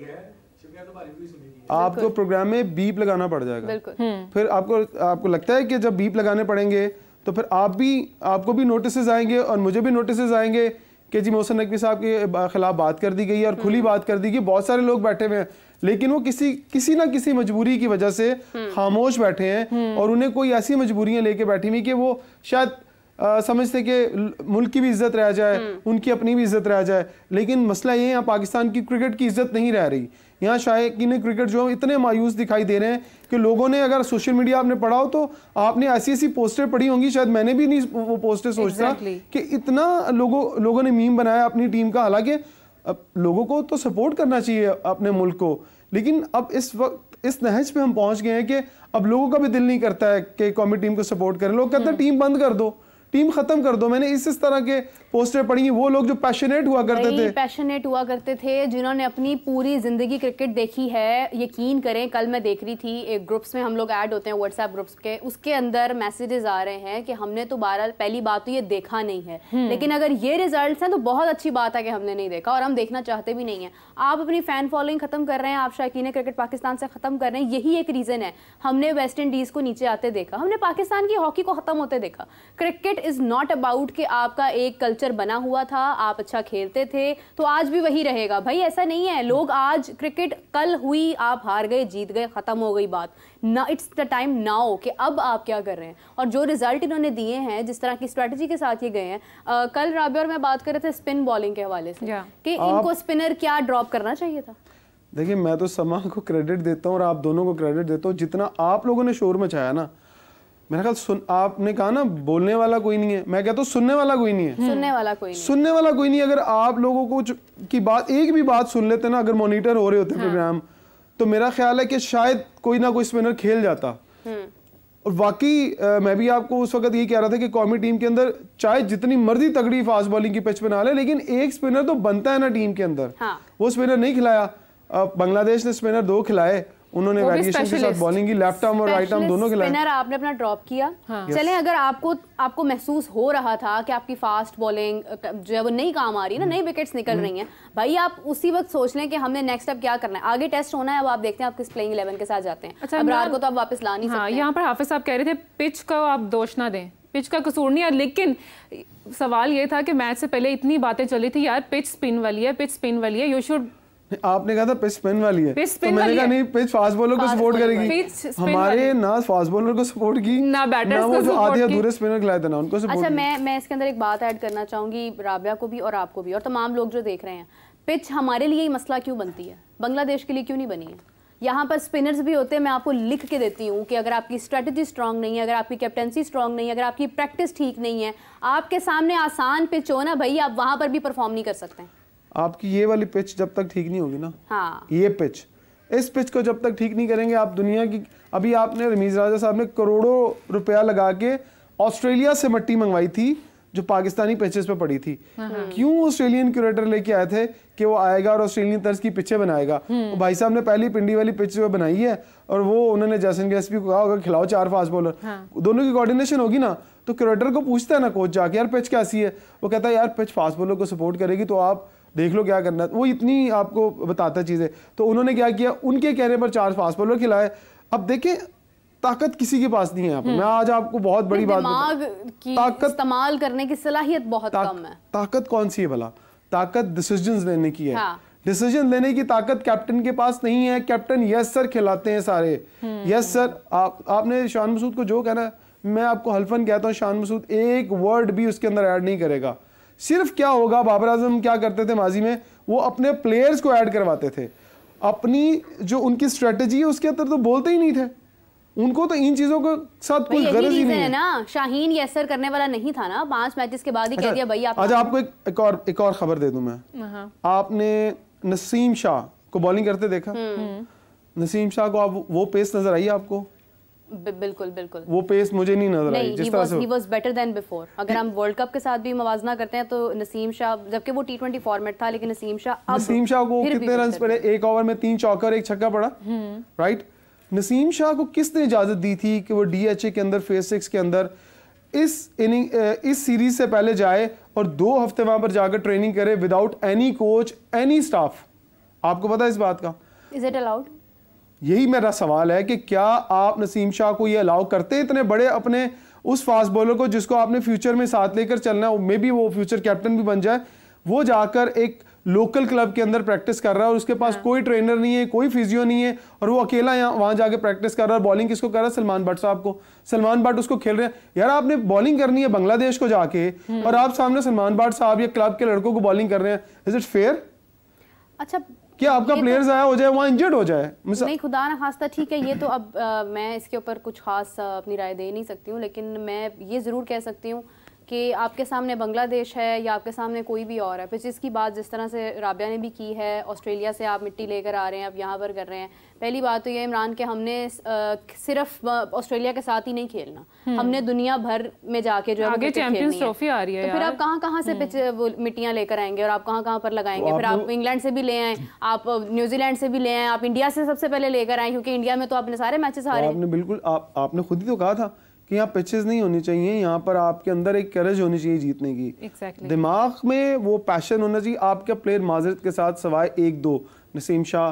आपको प्रोग्राम में बीप लगाना पड़ जाएगा। फिर आपको लगता है कि जब बीप लगाने पड़ेंगे तो फिर आपको भी नोटिस आएंगे और मुझे भी नोटिस आएंगे कि जी मोहसिन नकवी साहब के खिलाफ बात कर दी गई है और खुली बात कर दी गई। बहुत सारे लोग बैठे हुए हैं लेकिन वो किसी ना किसी मजबूरी की वजह से खामोश बैठे हैं और उन्हें कोई ऐसी मजबूरियां लेके बैठी हुई कि वो शायद समझते कि मुल्क की भी इज्जत रह जाए, उनकी अपनी भी इज्जत रह जाए। लेकिन मसला ये है यहाँ पाकिस्तान की क्रिकेट की इज्जत नहीं रह रही। यहाँ शायकीन क्रिकेट जो इतने मायूस दिखाई दे रहे हैं कि लोगों ने, अगर सोशल मीडिया आपने पढ़ा हो तो आपने ऐसी पोस्टर पढ़ी होंगी, शायद मैंने भी नहीं वो पोस्टर सोचता कि इतना लोगों ने मीम बनाया अपनी टीम का। हालांकि लोगों को तो सपोर्ट करना चाहिए अपने मुल्क को, लेकिन अब इस वक्त इस नहज पे हम पहुंच गए हैं कि अब लोगों का भी दिल नहीं करता है कि कौमी टीम को सपोर्ट करें। लोग कहते हैं टीम बंद कर दो, टीम खत्म कर दो। मैंने इस तरह के पोस्टर पढ़ी, वो लोग जो पैशनेट हुआ करते थे, जिन्होंने अपनी पूरी जिंदगी क्रिकेट देखी है। यकीन करें, कल मैं देख रही थी एक ग्रुप्स में हम लोग ऐड होते हैं व्हाट्सएप ग्रुप्स के, उसके अंदर मैसेजेस आ रहे हैं कि हमने तो बहरहाल पहली बात तो ये देखा नहीं है, लेकिन अगर ये रिजल्ट्स हैं तो बहुत अच्छी बात है कि हमने नहीं देखा और हम देखना चाहते भी नहीं है। आप अपनी फैन फॉलोइंग खत्म कर रहे हैं, आप शायकीन क्रिकेट पाकिस्तान से खत्म कर रहे हैं। यही एक रीजन है। हमने वेस्ट इंडीज को नीचे आते देखा, हमने पाकिस्तान की हॉकी को खत्म होते देखा। क्रिकेट इज नॉट अबाउट कि आपका एक कल्चर बना हुआ था, आप अच्छा खेलते थे तो आज भी वही रहेगा। भाई ऐसा नहीं है। लोग आज क्रिकेट कल हुई, आप हार गए, जीत गए, खत्म हो गई बात ना। इट्स द टाइम नाउ कि अब आप क्या कर रहे हैं। और जो रिजल्ट इन्होंने दिए हैं, जिस तरह की स्ट्रेटजी के साथ ये गए हैं, कल राबिया और मैं बात कर रहे थे स्पिन बॉलिंग के हवाले से कि इनको स्पिनर क्या ड्रॉप करना चाहिए था। देखिए मैं तो समा को क्रेडिट देता हूँ और आप दोनों को क्रेडिट देता हूँ। जितना आप लोगों ने शोर मचाया ना, मेरा ख्याल आपने कहा ना बोलने वाला कोई नहीं है, मैं कहता हूँ सुनने वाला कोई नहीं है। सुनने वाला कोई नहीं। अगर आप लोगों को की बात, एक भी बात सुन लेते ना, अगर मॉनिटर हो रहे होते प्रोग्राम, तो मेरा ख्याल है कि शायद कोई ना कोई स्पिनर खेल जाता। और वाकई मैं भी आपको उस वक्त ये कह रहा था कि कौमी टीम के अंदर चाहे जितनी मर्जी तगड़ी फास्ट बॉलिंग की पिच बना ले, लेकिन एक स्पिनर तो बनता है ना टीम के अंदर। वो स्पिनर नहीं खिलाया। बांग्लादेश ने स्पिनर 2 खिलाए, उन्होंने वेरिएशन के साथ बॉलिंग की, लेफ्ट आर्म और राइट आर्म दोनों खिलाए। स्पिनर आपने अपना ड्रॉप किया। चलें, अगर आपको महसूस हो रहा था कि आपकी फास्ट बॉलिंग जो है वो नहीं काम आ रही है ना, नई विकेट्स निकल रही हैं, भाई आप उसी वक्त सोच लें कि हमने नेक्स्ट अब क्या करना है। आगे टेस्ट होना है, अब आप देखते हैं आप किस प्लेइंग 11 के साथ जाते हैं। अच्छा, अबरार को तो आप वापस ला नहीं सकते। यहाँ पर हाफिज साहब कह रहे थे पिच का आप दोष ना दें, पिच का कसूर नहीं है, लेकिन सवाल ये था कि मैच से पहले इतनी बातें चली थी, यार पिच स्पिन वाली है, पिच स्पिन वाली है, यू शुड। आपने कहा था पिच स्पिन वाली है, तो मैंने कहा नहीं, पिच फास्ट बॉलर को सपोर्ट करेगी। हमारे ना फास्ट बॉलर को सपोर्ट की, ना बैटर्स को, जो आधे अधूरे स्पिनर खिलाए थे ना उनको सपोर्ट। अच्छा, मैं इसके अंदर एक बात ऐड करना चाहूंगी राबिया को भी और आपको भी और तमाम लोग जो देख रहे हैं। पिच हमारे लिए ही मसला क्यों बनती है, बांग्लादेश के लिए क्यों नहीं बनी है? यहाँ पर स्पिनर्स भी होते हैं, मैं आपको लिख के देती हूँ कि अगर आपकी स्ट्रेटजी स्ट्रांग नहीं है, अगर आपकी कैप्टनसी स्ट्रांग नहीं है, अगर आपकी प्रैक्टिस ठीक नहीं है, आपके सामने आसान पिच हो ना भाई, आप वहां पर भी परफॉर्म नहीं कर सकते। आपकी ये वाली पिच जब तक ठीक नहीं होगी ना, हाँ, ये पिच, इस पिच को जब तक ठीक नहीं करेंगे आप दुनिया की, अभी आपने रमीज राजा साहब ने करोड़ों रुपया लगा के ऑस्ट्रेलिया से मट्टी मंगवाई थी जो पाकिस्तानी पिचेस पे पड़ी थी। क्यों ऑस्ट्रेलियन क्यूरेटर लेके आए थे कि वो आएगा और ऑस्ट्रेलियन तर्ज की पिचें बनाएगा। तो भाई साहब ने पहली पिंडी वाली पिच जो बनाई है और वो उन्होंने जैसन गैसपी को कहा होगा खिलाओ 4 फास्ट बॉलर, दोनों की कोऑर्डिनेशन होगी ना, तो क्यूरेटर को पूछता है ना कोच जाके यार पिच कैसी है, वो कहता है यार पिच फास्ट बॉलर को सपोर्ट करेगी तो आप देख लो क्या करना है, वो इतनी आपको बताता है चीजें। तो उन्होंने क्या किया, उनके कहने पर 4 फास्ट बॉलर खिलाए। अब देखें ताकत किसी के पास नहीं है यहाँ पे। मैं आज आपको बहुत बड़ी बात दिमाग की इस्तेमाल करने की सलाहियत बहुत कम है। ताकत कौन सी है भला? ताकत डिसीजंस लेने की है। डिसीजन लेने की ताकत कैप्टन के पास नहीं है। कैप्टन यस सर खिलाते हैं सारे, यस सर। आपने शान मसूद को जो कहना है, मैं आपको हल्फन कहता हूँ, शान मसूद एक वर्ड भी उसके अंदर ऐड नहीं करेगा। सिर्फ क्या होगा, बाबर आजम क्या करते थे माजी में, वो अपने प्लेयर्स को ऐड करवाते थे, अपनी जो उनकी स्ट्रेटेजी है उसके अंदर तो बोलते ही नहीं थे। उनको तो इन चीजों के साथ कोई गरज ही नहीं है ना। शाहीन ये असर करने वाला नहीं था ना, 5 मैचेस के बाद ही कह दिया भाई आप। अच्छा आपको एक और खबर दे दूं मैं। आपने नसीम शाह को बॉलिंग करते देखा? नसीम शाह को आप वो पेस नजर आई आपको? बिल्कुल बिल्कुल, वो पेस मुझे नहीं नजर आई जिस तरह से। he was better than before। अगर हम वर्ल्ड कप के साथ भी मवाजना करते हैं तो नसीम शाह, जबकि वो T20 फॉर्मेट था, लेकिन नसीम शाह को कितने रन पड़े? 1 ओवर में 3 चौका और 1 छक्का पड़ा, राइट। नसीम शाह को किसने इजाजत दी थी कि वो DHA के अंदर फेज 6 के अंदर इस सीरीज से पहले जाए और 2 हफ्ते वहां पर जाकर ट्रेनिंग करे without any coach any staff? आपको पता है इस बात का? Is it allowed? यही मेरा सवाल है कि क्या आप नसीम शाह को ये अलाउ करते हैं, इतने बड़े अपने उस फास्ट बॉलर को जिसको आपने फ्यूचर में साथ लेकर चलना है, मे बी वो फ्यूचर कैप्टन भी बन जाए, वो जाकर एक लोकल क्लब के अंदर प्रैक्टिस कर रहा है और उसके पास कोई ट्रेनर नहीं है, कोई फिजियो नहीं है, और वो अकेला यहाँ वहां जाके प्रैक्टिस कर रहा है। बॉलिंग किसको कर रहा है? सलमान बट साहब को। सलमान बट उसको खेल रहे हैं। यार आपने बॉलिंग करनी है बांग्लादेश को जाके और आप सामने सलमान बट साहब या क्लब के लड़कों को बॉलिंग कर रहे हैं। Is it fair? अच्छा, क्या आपका प्लेयर ज़ाया हो जाए, वहाँ इंजर्ड हो जाए? नहीं, खुदा ना खास्ता, ठीक है, ये तो अब मैं इसके ऊपर कुछ खास अपनी राय दे नहीं सकती हूँ, लेकिन मैं ये ज़रूर कह सकती हूँ कि आपके सामने बांग्लादेश है या आपके सामने कोई भी और है, पिचेस की बात जिस तरह से राबिया ने भी की है, ऑस्ट्रेलिया से आप मिट्टी लेकर आ रहे हैं, आप यहाँ पर कर रहे हैं। पहली बात तो ये इमरान कि हमने सिर्फ ऑस्ट्रेलिया के साथ ही नहीं खेलना, हमने दुनिया भर में जाके जो है चैंपियंस ट्रॉफी आ रही है, तो फिर आप कहाँ से पिच मिट्टियाँ लेकर आएंगे और आप कहाँ पर लगाएंगे? फिर आप इंग्लैंड से भी ले आए, आप न्यूजीलैंड से भी ले आए, आप इंडिया से सबसे पहले लेकर आए, क्योंकि इंडिया में तो आपने सारे मैचेस हारे। आपने बिल्कुल आपने खुद ही तो कहा था कि यहाँ पिचेस नहीं होनी चाहिए, यहाँ पर आपके अंदर एक करेज होनी चाहिए जीतने की। दिमाग में वो पैशन होना चाहिए। आपका प्लेयर माजरत के साथ सवाए 1-2 नसीम शाह,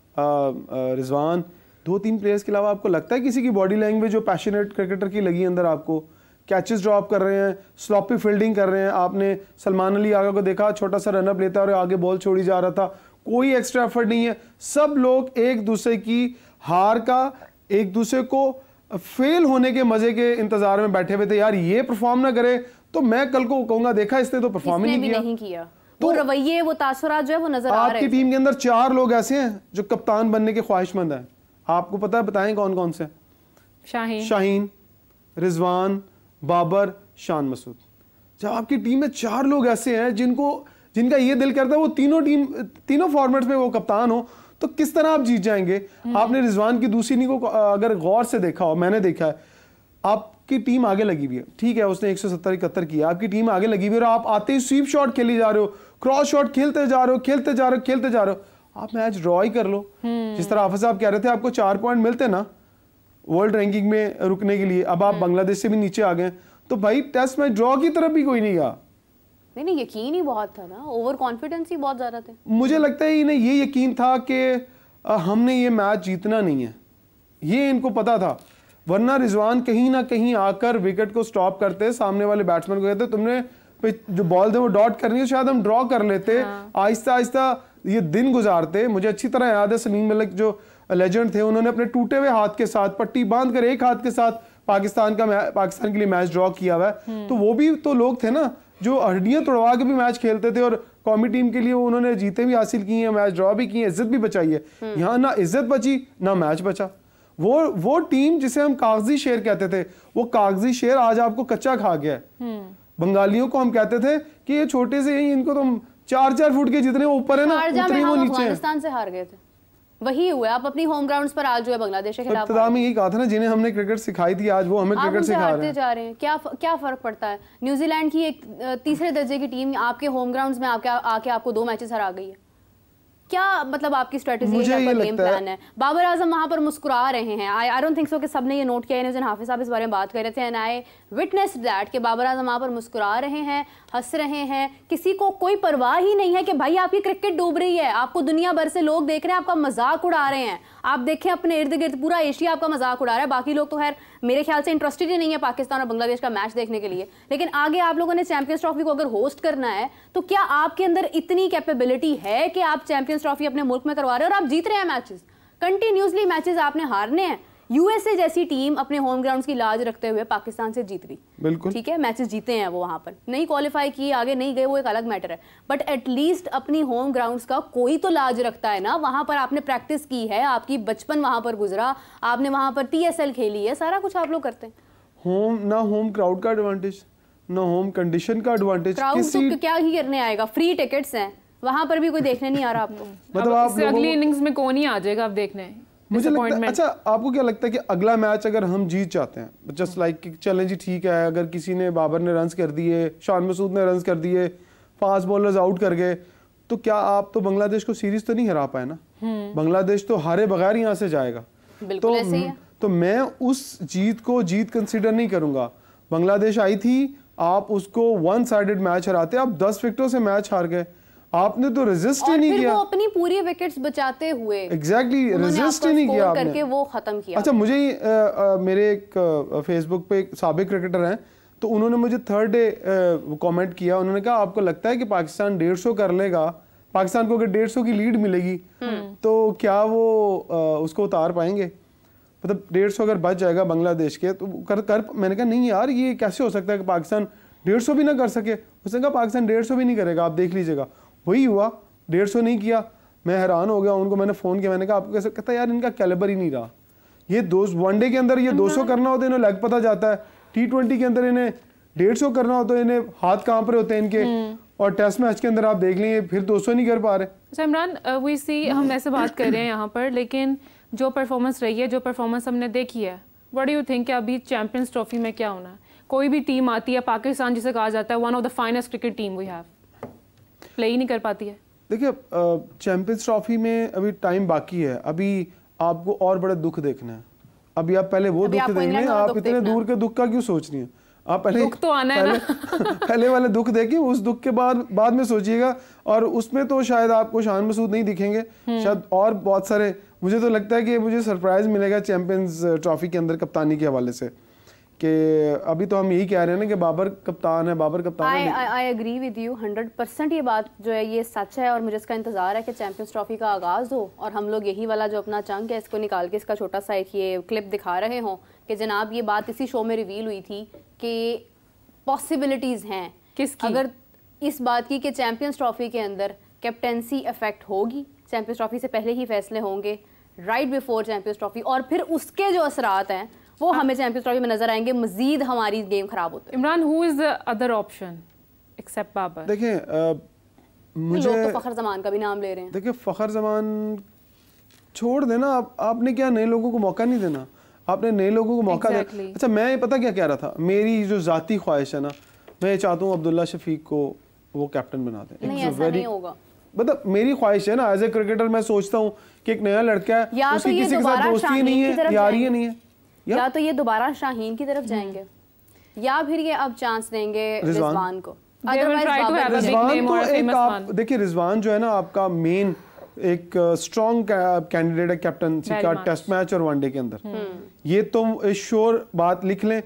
रिजवान, 2-3 प्लेयर्स के अलावा आपको लगता है किसी की बॉडी लैंग्वेज जो पैशनेट क्रिकेटर की लगी अंदर? आपको कैचेस ड्रॉप कर रहे हैं, स्लॉपी फील्डिंग कर रहे हैं। आपने सलमान अली आगा को देखा, छोटा सा रनअप लेता और आगे बॉल छोड़ी जा रहा था, कोई एक्स्ट्रा एफर्ट नहीं है। सब लोग एक दूसरे की हार का, एक दूसरे को फेल होने के मजे के इंतजार में बैठे हुए थे। यार ये परफॉर्म ना करे तो मैं कल को कहूंगा देखा इसने तो परफॉर्म ही नहीं किया। तो रवैये, वो तासुरात जो है वो नजर आ रहे हैं। आपकी टीम के अंदर 4 लोग ऐसे हैं जो कप्तान बनने के ख्वाहिशमंद हैं। आपको पता है? बताएं कौन कौन से? शाहीन, रिजवान, बाबर, शान मसूद। जब आपकी टीम में 4 लोग ऐसे हैं जिनका ये दिल करता है वो तीनों फॉर्मेट्स में वो कप्तान हो, तो किस तरह आप जीत जाएंगे? आपने रिजवान की दूसरी इनिंग को अगर गौर से देखा हो, मैंने देखा है, आपकी टीम आगे लगी हुई है, ठीक है, उसने 170-71 किया, आपकी टीम आगे लगी हुई है और आप आते ही स्वीप शॉट खेली जा रहे हो, क्रॉस शॉट खेलते जा रहे हो, आप मैच ड्रॉ ही कर लो। जिस तरह हाफिज साहब कह रहे थे आपको 4 पॉइंट मिलते ना वर्ल्ड रैंकिंग में रुकने के लिए, अब आप बांग्लादेश से भी नीचे आ गए, तो भाई टेस्ट मैच ड्रॉ की तरफ भी कोई नहीं गया। नहीं, यकीन ही बहुत था ना, ओवर कॉन्फिडेंस ही बहुत ज्यादा थे। मुझे लगता है इन्हें ये यकीन था कि हमने ये मैच जीतना नहीं है, ये इनको पता था, वरना रिजवान कहीं ना कहीं आकर विकेट को स्टॉप करते, सामने वाले बैट्समैन को कहते तुमने जो बॉल थे वो डॉट करनी है, शायद हम ड्रॉ कर लेते। आहिस्ता आहिस्ता ये दिन गुजारते। मुझे अच्छी तरह याद है सलीम मलिक जो लेजेंड थे, उन्होंने अपने टूटे हुए हाथ के साथ पट्टी बांध कर एक हाथ के साथ पाकिस्तान के लिए मैच ड्रॉ किया हुआ है। तो वो भी तो लोग थे ना जो हड्डियां तोड़वा के भी मैच खेलते थे और कौमी टीम के लिए उन्होंने जीते भी हासिल की हैं, मैच ड्रॉ भी किए, इज्जत भी बचाई है। यहाँ ना इज्जत बची ना मैच बचा। वो टीम जिसे हम कागजी शेर कहते थे, वो कागजी शेर आज आपको कच्चा खा गया है। बंगालियों को हम कहते थे कि ये छोटे से ही, इनको तो 4-4 फुट के जितने ऊपर है ना उतने वो नीचे हैं। अफगानिस्तान से हार गए थे, वही हुआ। आप अपनी होम ग्राउंड्स पर आज जो है बांग्लादेश के खिलाफ इब्तिदा में यही कहा था ना, जिन्हें हमने क्रिकेट सिखाई थी आज वो हमें क्रिकेट सिखा रहे हैं। जा रहे हैं। क्या फर्क पड़ता है? न्यूजीलैंड की एक तीसरे दर्जे की टीम आपके होम ग्राउंड्स में आके आपको 2 मैचेस हरा गई है। क्या मतलब आपकी स्ट्रेटजी है, आपका गेम प्लान है? बाबर आजम वहां पर मुस्कुरा रहे हैं। आई डोंट थिंक सो कि सबने ये नोट किया है। न्यूज़न हाफिज साहब इस बारे में बात कर रहे थे एंड आई विटनेस्ड दैट कि बाबर आजम वहां पर मुस्कुरा रहे हैं, हंस रहे हैं। किसी को कोई परवाह ही नहीं है कि भाई आपकी क्रिकेट डूब रही है, आपको दुनिया भर से लोग देख रहे हैं, आपका मजाक उड़ा रहे हैं। आप देखें अपने इर्द गिर्द पूरा एशिया आपका मजाक उड़ा रहा है। बाकी लोग तो खैर मेरे ख्याल से इंटरेस्टेड ही नहीं है पाकिस्तान और बांग्लादेश का मैच देखने के लिए। लेकिन आगे आप लोगों ने चैंपियंस ट्रॉफी को अगर होस्ट करना है तो क्या आपके अंदर इतनी कैपेबिलिटी है कि आप चैंपियंस ट्रॉफी अपने मुल्क में करवा रहे हैं और आप जीत रहे हैं मैचेस, कंटिन्यूसली मैचेस आपने हारने हैं। यूएसए जैसी टीम अपने होम ग्राउंड्स की लाज रखते हुए पाकिस्तान से जीत गई, बिल्कुल ठीक है, मैचेस जीते हैं वो, वहां पर नहीं क्वालिफाई किए, आगे नहीं गए, वो एक अलग मैटर है। बट एटलीस्ट अपनी होम ग्राउंड्स का कोई तो लाज रखता है ना। वहां पर आपने प्रैक्टिस की है, आपकी बचपन वहां पर गुजरा, आपने वहां पर PSL खेली है, सारा कुछ आप लोग करते हैं। होम क्राउड का एडवांटेज ना होम कंडीशन का एडवांटेज। क्राउड तो क्या ही करने आएगा, फ्री टिकट्स हैं, वहां पर भी कोई देखने नहीं आ रहा आपको। मतलब आप अगली इनिंग्स में कौन ही आ जाएगा आप देखने? मुझे लगता है, अच्छा आपको क्या लगता है कि अगला मैच अगर हम जीत जाते हैं, जस्ट लाइक चलें जी ठीक है, अगर किसी ने बाबर ने रन्स कर दिए, शान मसूद ने रन्स कर दिए, 5 बॉलर्स आउट कर गए, तो क्या आप तो बांग्लादेश को सीरीज तो नहीं हरा पाए ना? बांग्लादेश तो हारे बगैर यहाँ से जाएगा। बिल्कुल ऐसे ही है। तो मैं उस जीत को जीत कंसीडर नहीं करूंगा। बांग्लादेश आई थी, आप उसको 1 साइडेड मैच हराते, आप 10 विकेटों से मैच हार गए, आपने तो रेजिस्ट ही नहीं किया। वो अपनी पूरी विकेट्स बचाते हुए एग्जैक्टली रेजिस्ट ही नहीं किया आपने, करके वो खत्म किया। अच्छा मुझे मेरे एक फेसबुक पे एक साबिक क्रिकेटर हैं, तो उन्होंने मुझे 3rd डे कमेंट किया। उन्होंने कहा आपको लगता है कि पाकिस्तान 150 कर लेगा, पाकिस्तान को अगर 150 की लीड मिलेगी तो क्या वो उसको उतार पाएंगे? मतलब 150 अगर बच जाएगा बांग्लादेश के तो कर मैंने कहा नहीं यार, ये कैसे हो सकता है कि पाकिस्तान 150 भी ना कर सके। उसने कहा पाकिस्तान 150 भी नहीं करेगा, आप देख लीजिएगा। वही हुआ, 150 नहीं किया। मैं हैरान हो गया, उनको मैंने फ़ोन किया, मैंने कहा आपको कैसे? कहता यार इनका कैलिबर ही नहीं रहा। ये 1 डे के अंदर ये 200 करना होता है, इन्हें लेग पता जाता है। T20 के अंदर इन्हें 150 करना होता है, इन्हें हाथ कांप रहे होते हैं इनके। और टेस्ट मैच के अंदर आप देख लेंगे फिर 200 नहीं कर पा रहे। इमरान, वी सी हम ऐसे बात कर रहे हैं यहाँ पर, लेकिन जो परफॉर्मेंस रही है, जो परफॉर्मेंस हमने देखी है, व्हाट डू यू थिंक कि अभी चैंपियंस ट्रॉफी में क्या होना है? कोई भी टीम आती है, पाकिस्तान जिसे कहा जाता है one of the finest cricket team we have, play ही नहीं कर पाती है। देखिए चैंपियंस ट्रॉफी में अभी टाइम बाकी है, अभी आपको और बड़ा दुख देखना है। अभी आप पहले वो दुख देखें, आप इतने दूर के दुख का क्यों सोच रही हैं? आप पहले दुख तो आना है ना। पहले वाले दुख देखिए, उस दुख के बाद में सोचिएगा। और उसमें तो शायद आपको शान मसूद नहीं दिखेंगे, शायद और बहुत सारे। मुझे तो लगता है कि मुझे सरप्राइज मिलेगा चैंपियंस ट्रॉफी के अंदर कप्तानी के हवाले से, कि अभी तो हम यही कह रहे हैं ना कि बाबर कप्तान है, बाबर कप्तान है। I agree with you 100%। ये बात जो है ये सच है और मुझे इसका इंतजार है कि चैंपियंस ट्रॉफी का आगाज़ हो और हम लोग यही वाला जो अपना चंक है इसको निकाल के इसका छोटा सा एक ये क्लिप दिखा रहे हों कि जनाब ये बात इसी शो में रिवील हुई थी कि पॉसिबिलिटीज़ हैं किसकी, अगर इस बात की कि चैंपियंस ट्रॉफी के अंदर कैप्टेंसी इफेक्ट होगी, चैंपियंस ट्रॉफी से पहले ही फैसले होंगे, राइट बिफोर चैंपियंस ट्रॉफी, और फिर उसके जो असरात हैं वो हमें चैंपियंस ट्रॉफी में नजर आएंगे, मजीद हमारी गेम खराब होती है। Imran, who is the other option except Babar? देखिए मुझे लोग तो फखर जमान का भी नाम ले रहे हैं। देखिए फखर जमान छोड़ देना, आपने क्या नए लोगों को मौका नहीं देना, आपने नए लोगों को मौका देना। अच्छा मैं पता क्या कह रहा था, मेरी जो जाती ख्वाहिश है ना, मैं चाहता हूँ अब्दुल्ला शफीक को वो कैप्टन बना दें। नहीं ऐसा नहीं होगा, मतलब मेरी ख्वाहिश है ना, एज ए क्रिकेटर मैं सोचता हूँ कि एक नया लड़का है, उसकी किसी के साथ दोस्ती नहीं है, यारी नहीं है, या तो ये दोबारा शाहीन की तरफ जाएंगे या फिर ये अब चांस देंगे रिजवान को। रिजवान तो एक आप देखिए, रिजवान जो है ना आपका मेन एक स्ट्रॉन्ग कैंडिडेट है कैप्टनसी का टेस्ट मैच और वनडे के अंदर। ये तो श्योर बात लिख लें,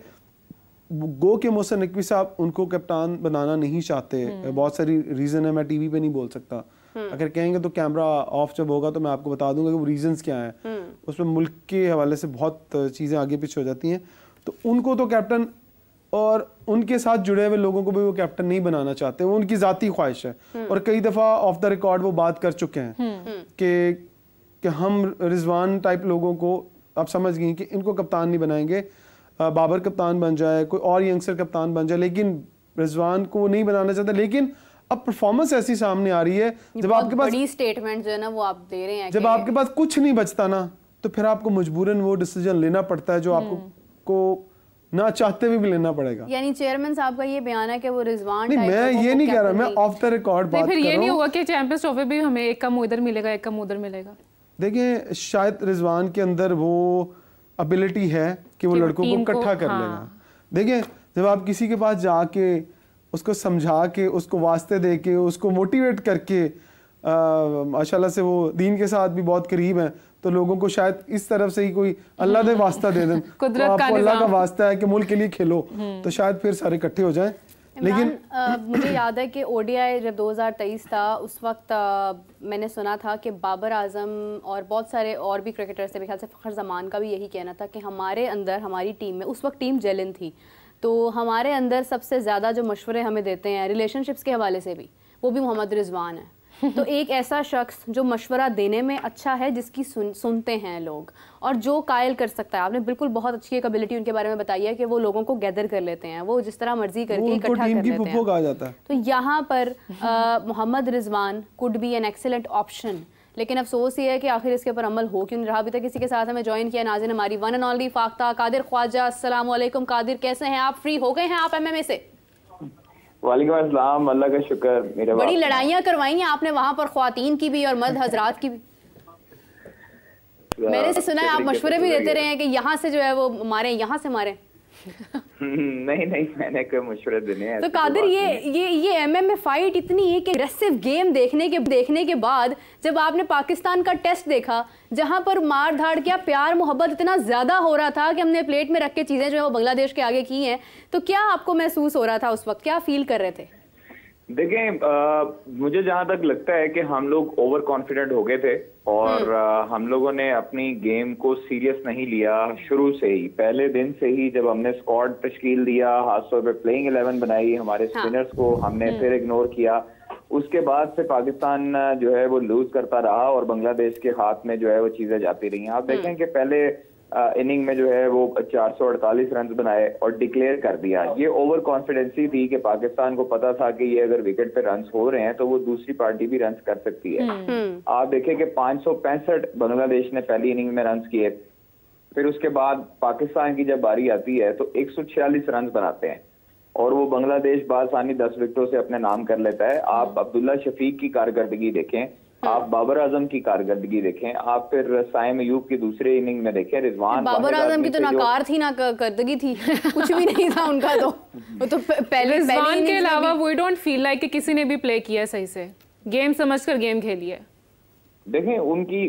गो के मोहसिन नकवी साहब उनको कप्तान बनाना नहीं चाहते। बहुत सारी रीजन है, मैं टीवी पे नहीं बोल सकता। अगर कहेंगे तो कैमरा ऑफ जब होगा तो मैं आपको बता दूंगा कि वो रीजंस क्या हैं। उसमें मुल्क के हवाले से बहुत चीज़ें आगे पीछे हो जाती हैं। तो उनको तो कैप्टन और उनके साथ जुड़े हुए लोगों को भी वो कैप्टन नहीं बनाना चाहते, वो उनकी जाती ख्वाहिश है। और कई दफ़ा ऑफ द रिकॉर्ड वो बात कर चुके हैं कि हम रिजवान टाइप लोगों को, आप समझ गई कि इनको कप्तान नहीं बनाएंगे, बाबर कप्तान बन जाए, कोई और यंगस्टर कप्तान बन जाए, लेकिन रिजवान को नहीं बनाना चाहते। लेकिन अब परफॉर्मेंस ऐसी सामने आ रही है, जब आपके पास बड़ी स्टेटमेंट जो है ना वो आप दे रहे हैं, जब आपके पास कुछ नहीं बचता ना, तो फिर आपको मजबूरन वो डिसीजन लेना पड़ता है जो आपको ना चाहते हुए भी लेना पड़ेगा। यानी चेयरमैन साहब का ये बयान है कि वो रिजवान नहीं, मैं ये नहीं कह रहा, मैं ऑफ द रिकॉर्ड बात कर रहा हूं। फिर ये नहीं होगा कि चैंपियंस ट्रॉफी भी हमें एक कम उधर मिलेगा, एक कम उधर मिलेगा। देखिए, शायद रिजवान के अंदर वो एबिलिटी है कि वो लड़कों को इकट्ठा कर लेगा। देखिए, जब आप किसी के पास जाके उसको समझा के, उसको वास्ते दे के, उसको मोटिवेट करके, माशाल्लाह से वो दीन के साथ भी बहुत करीब हैं, तो लोगों को शायद इस तरफ से ही कोई अल्लाह दे वास्ता दे दें तो आपको अल्लाह का वास्ता है कि मुल्क के लिए खेलो, तो शायद फिर सारे इकट्ठे हो जाएं। लेकिन मुझे याद है कि ओडीआई जब 2023 था, उस वक्त मैंने सुना था कि बाबर आजम और बहुत सारे और भी क्रिकेटर्स थे, मेरे ख्याल से फ़खर जमान का भी यही कहना था कि हमारे अंदर, हमारी टीम में, उस वक्त टीम जेलिन थी, तो हमारे अंदर सबसे ज़्यादा जो मशवरे हमें देते हैं रिलेशनशिप्स के हवाले से भी, वो भी मोहम्मद रिजवान है। तो एक ऐसा शख्स जो मशवरा देने में अच्छा है, जिसकी सुनते हैं लोग, और जो कायल कर सकता है। आपने बिल्कुल बहुत अच्छी एक एबिलिटी उनके बारे में बताई है कि वो लोगों को गैदर कर लेते हैं, वो जिस तरह मर्जी करके इकट्ठा कर लेते हैं। तो यहाँ पर Mohammad Rizwan could be an excellent option, लेकिन अफसोस ये है कि आखिर इसके ऊपर अमल हो क्यों नहीं रहा अभी तक। किसी के साथ हमें ज्वाइन किया नाज़िन हमारी one and only Fakhta Qadir Khwaja. अस्सलाम वालेकुम कादिर, कैसे हैं आप? फ्री हो गए हैं आप एमएमए से? वालेकुम अस्सलाम, अल्लाह का शुक्र। मेरे बड़ी लड़ाइयाँ करवाई हैं आपने वहाँ पर, ख्वातीन की भी और मर्द हजरात की भी। मैंने से सुना है आप मशवरे भी देते रहे हैं कि यहाँ से जो है वो मारे, यहाँ से मारे। नहीं, मैंने कोई मशवरे देने हैं। तो कादिर, ये एमएमए फाइट इतनी एक एग्रेसिव गेम देखने के बाद जब आपने पाकिस्तान का टेस्ट देखा, जहां पर मार धाड़ क्या प्यार मोहब्बत इतना ज्यादा हो रहा था कि हमने प्लेट में रख के चीजें जो है वो बांग्लादेश के आगे की हैं, तो क्या आपको महसूस हो रहा था उस वक्त, क्या फील कर रहे थे? देखें, मुझे जहां तक लगता है कि हम लोग ओवर कॉन्फिडेंट हो गए थे और हम लोगों ने अपनी गेम को सीरियस नहीं लिया शुरू से ही। पहले दिन से ही जब हमने स्क्वाड तश्कील दिया, खासतौर पे प्लेइंग 11 बनाई, हमारे स्पिनर्स को हमने फिर इग्नोर किया। उसके बाद से पाकिस्तान जो है वो लूज करता रहा और बांग्लादेश के हाथ में जो है वो चीजें जाती रही। आप देखें कि पहले इनिंग में जो है वो 448 रन बनाए और डिक्लेयर कर दिया। ये ओवर कॉन्फिडेंसी थी कि पाकिस्तान को पता था कि ये अगर विकेट पे रन हो रहे हैं तो वो दूसरी पार्टी भी रन कर सकती है। आप देखें कि 565 बांग्लादेश ने पहली इनिंग में रन किए, फिर उसके बाद पाकिस्तान की जब बारी आती है तो 146 रन बनाते हैं और वो बांग्लादेश बासानी 10 विकेटों से अपने नाम कर लेता है। आप अब्दुल्ला शफीक की कारकर्दगी देखें, आप बाबर आजम की कारकर्दगी देखें, आप फिर साइम अयूब की दूसरे इनिंग में देखें। रिजवान बाबर आजम की तो नाकार थी, ना करदगी थी, कुछ भी नहीं था उनका। तो पहले रिजवान के अलावा वी डोंट फील लाइक कि किसी ने भी प्ले किया सही से, गेम समझकर गेम खेली है। देखें,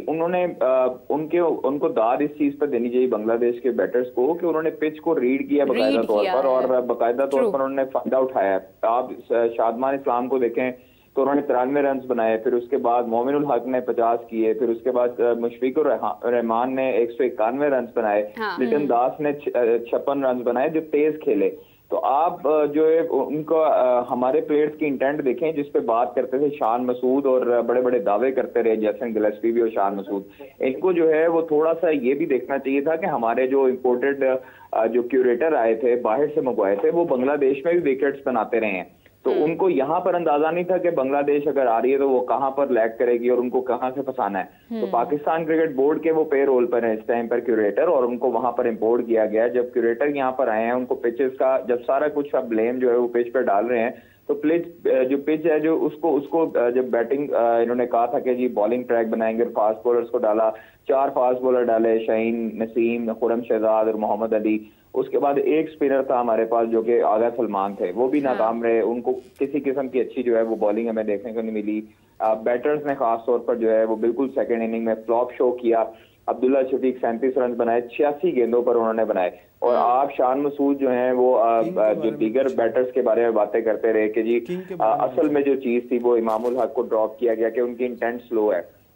उनको दाद इस चीज पर देनी चाहिए बांग्लादेश के बैटर्स को कि उन्होंने पिच को रीड किया बाकायदा तौर पर और बाकायदा तौर पर उन्होंने फायदा उठाया। आप शादमान इस्लाम को देखें तो उन्होंने 93 रन बनाए, फिर उसके बाद मोमिनुल हक ने 50 किए, फिर उसके बाद मुशफिकुर रहमान ने 191 रन बनाए, लिटन दास ने 56 रन बनाए जो तेज खेले। तो आप जो है उनका हमारे प्लेयर्स की इंटेंट देखें जिस पे बात करते थे शान मसूद और बड़े बड़े दावे करते रहे जैसन गिलेस्पी भी और शान मसूद। इनको जो है वो थोड़ा सा ये भी देखना चाहिए था कि हमारे जो इम्पोर्टेड जो क्यूरेटर आए थे, बाहर से मंगवाए थे, वो बांग्लादेश में भी विकेट्स बनाते रहे हैं। तो उनको यहाँ पर अंदाजा नहीं था कि बांग्लादेश अगर आ रही है तो वो कहाँ पर लैग करेगी और उनको कहाँ से फंसाना है। तो पाकिस्तान क्रिकेट बोर्ड के वो पे रोल पर है इस टाइम पर क्यूरेटर, और उनको वहां पर इम्पोर्ट किया गया। जब क्यूरेटर यहाँ पर आए हैं, उनको पिचेस का जब सारा कुछ अब ब्लेम जो है वो पिच पर डाल रहे हैं, तो जो पिच है जो उसको जब बैटिंग इन्होंने कहा था कि जी बॉलिंग ट्रैक बनाएंगे, फास्ट बॉलर्स को डाला, 4 फास्ट बॉलर डाले, शाहीन, नसीम, खुरम शहजाद और मोहम्मद अली। उसके बाद एक स्पिनर था हमारे पास जो कि आगा सलमान थे, वो भी नाकाम रहे। उनको किसी किस्म की अच्छी जो है वो बॉलिंग हमें देखने को नहीं मिली। बैटर्स ने खास तौर पर जो है वो बिल्कुल सेकंड इनिंग में फ्लॉप शो किया। अब्दुल्ला शफीक 37 रन बनाए, 86 गेंदों पर उन्होंने बनाए। और आप शान मसूद जो हैं वो जो दीगर बैटर्स के बारे में बातें करते रहे कि जी असल में जो चीज थी वो इमामुल हक को ड्रॉप किया गया कि उनकी इंटेंट स्लो है।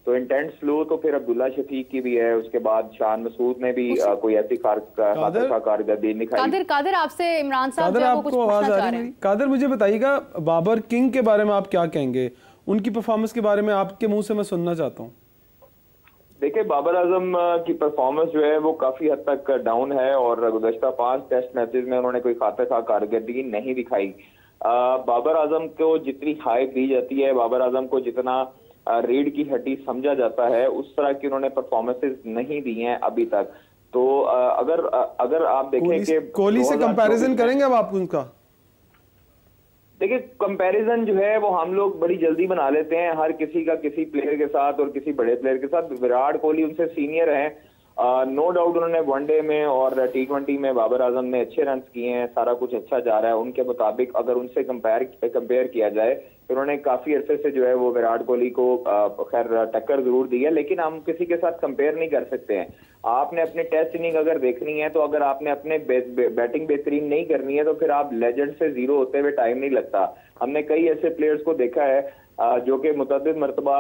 तो इंटेंट स्लो तो फिर अब्दुल्ला शफीक की भी है, उसके बाद शान मसूद ने भी कोई ऐसी कारकर्दगी दिखाई। कादिर आपसे इमरान साहब जो कुछ पूछना चाह रहे हैं। कादिर मुझे बताइएगा बाबर किंग के बारे में आप क्या कहेंगे, उनकी परफॉर्मेंस के बारे में आपके मुंह से मैं सुनना चाहता हूँ। देखिए बाबर आजम की परफॉर्मेंस जो है वो काफी हद तक डाउन है और गुज़श्ता 5 टेस्ट मैचेस में उन्होंने कोई खाते खा कारकर्दगी नहीं दिखाई। बाबर आजम को जितनी हाइप दी जाती है, बाबर आजम को जितना रीढ़ की हड्डी समझा जाता है, उस तरह की उन्होंने परफॉर्मेंसेस नहीं दी हैं अभी तक। तो अगर आप देखें कि कोहली से कंपैरिजन करेंगे अब आप उनका? देखिए कंपैरिजन जो है वो हम लोग बड़ी जल्दी बना लेते हैं हर किसी का किसी प्लेयर के साथ और किसी बड़े प्लेयर के साथ। विराट कोहली उनसे सीनियर हैं, नो डाउट उन्होंने वनडे में और T20 में बाबर आजम ने अच्छे रन किए हैं, सारा कुछ अच्छा जा रहा है उनके मुताबिक। अगर उनसे कंपेयर किया जाए तो उन्होंने काफी अरसे से जो है वो विराट कोहली को खैर टक्कर जरूर दी है, लेकिन हम किसी के साथ कंपेयर नहीं कर सकते हैं। आपने अपनी टेस्ट इनिंग अगर देखनी है तो अगर आपने अपने बैटिंग बेहतरीन नहीं करनी है तो फिर आप लेजेंड से जीरो होते हुए टाइम नहीं लगता। हमने कई ऐसे प्लेयर्स को देखा है जो कि मुतअद्दिद मरतबा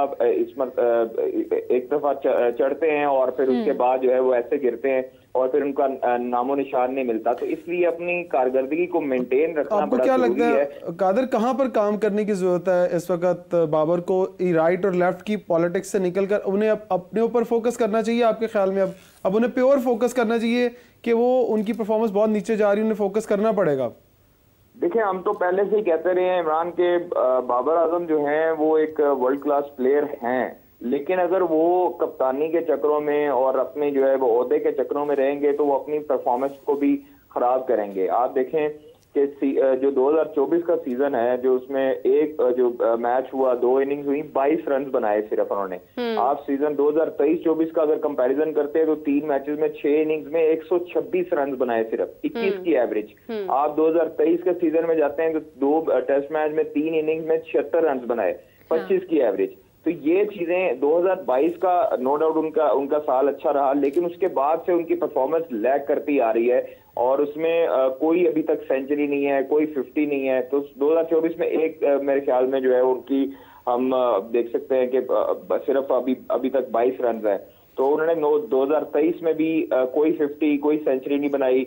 एक दफा चढ़ते हैं और फिर उसके बाद जो है वो ऐसे गिरते हैं और फिर उनका नामो निशान नहीं मिलता। तो इसलिए अपनी कारकर्दगी को मेंटेन रखना बड़ा जरूरी है। कादिर कहाँ पर काम करने की जरूरत है इस वक्त बाबर को? राइट और लेफ्ट की पॉलिटिक्स से निकलकर उन्हें अपने ऊपर फोकस करना चाहिए आपके ख्याल में? अब उन्हें प्योर फोकस करना चाहिए कि वो उनकी परफॉर्मेंस बहुत नीचे जा रही है, उन्हें फोकस करना पड़ेगा? देखिए हम तो पहले से ही कहते रहे हैं इमरान के बाबर आजम जो हैं वो एक वर्ल्ड क्लास प्लेयर हैं, लेकिन अगर वो कप्तानी के चक्रों में और अपने जो है वो ओहदे के चक्रों में रहेंगे तो वो अपनी परफॉर्मेंस को भी खराब करेंगे। आप देखें कि जो 2024 का सीजन है, जो उसमें एक जो मैच हुआ 2 इनिंग्स हुई, 22 रन बनाए सिर्फ उन्होंने। आप सीजन 2023-24 का अगर कंपैरिजन करते हैं तो 3 मैचेस में 6 इनिंग्स में 126 रन बनाए सिर्फ, 21 की एवरेज। आप 2023 के सीजन में जाते हैं तो 2 टेस्ट मैच में 3 इनिंग्स में 76 रन बनाए, 25 की एवरेज। तो ये चीजें 2022 का नो डाउट उनका साल अच्छा रहा, लेकिन उसके बाद से उनकी परफॉर्मेंस लैग करती आ रही है और उसमें कोई अभी तक सेंचुरी नहीं है, कोई 50 नहीं है। तो 2024 में एक मेरे ख्याल में जो है उनकी हम देख सकते हैं कि सिर्फ अभी तक 22 रन है। तो उन्होंने 2023 में भी कोई 50 कोई सेंचुरी नहीं बनाई।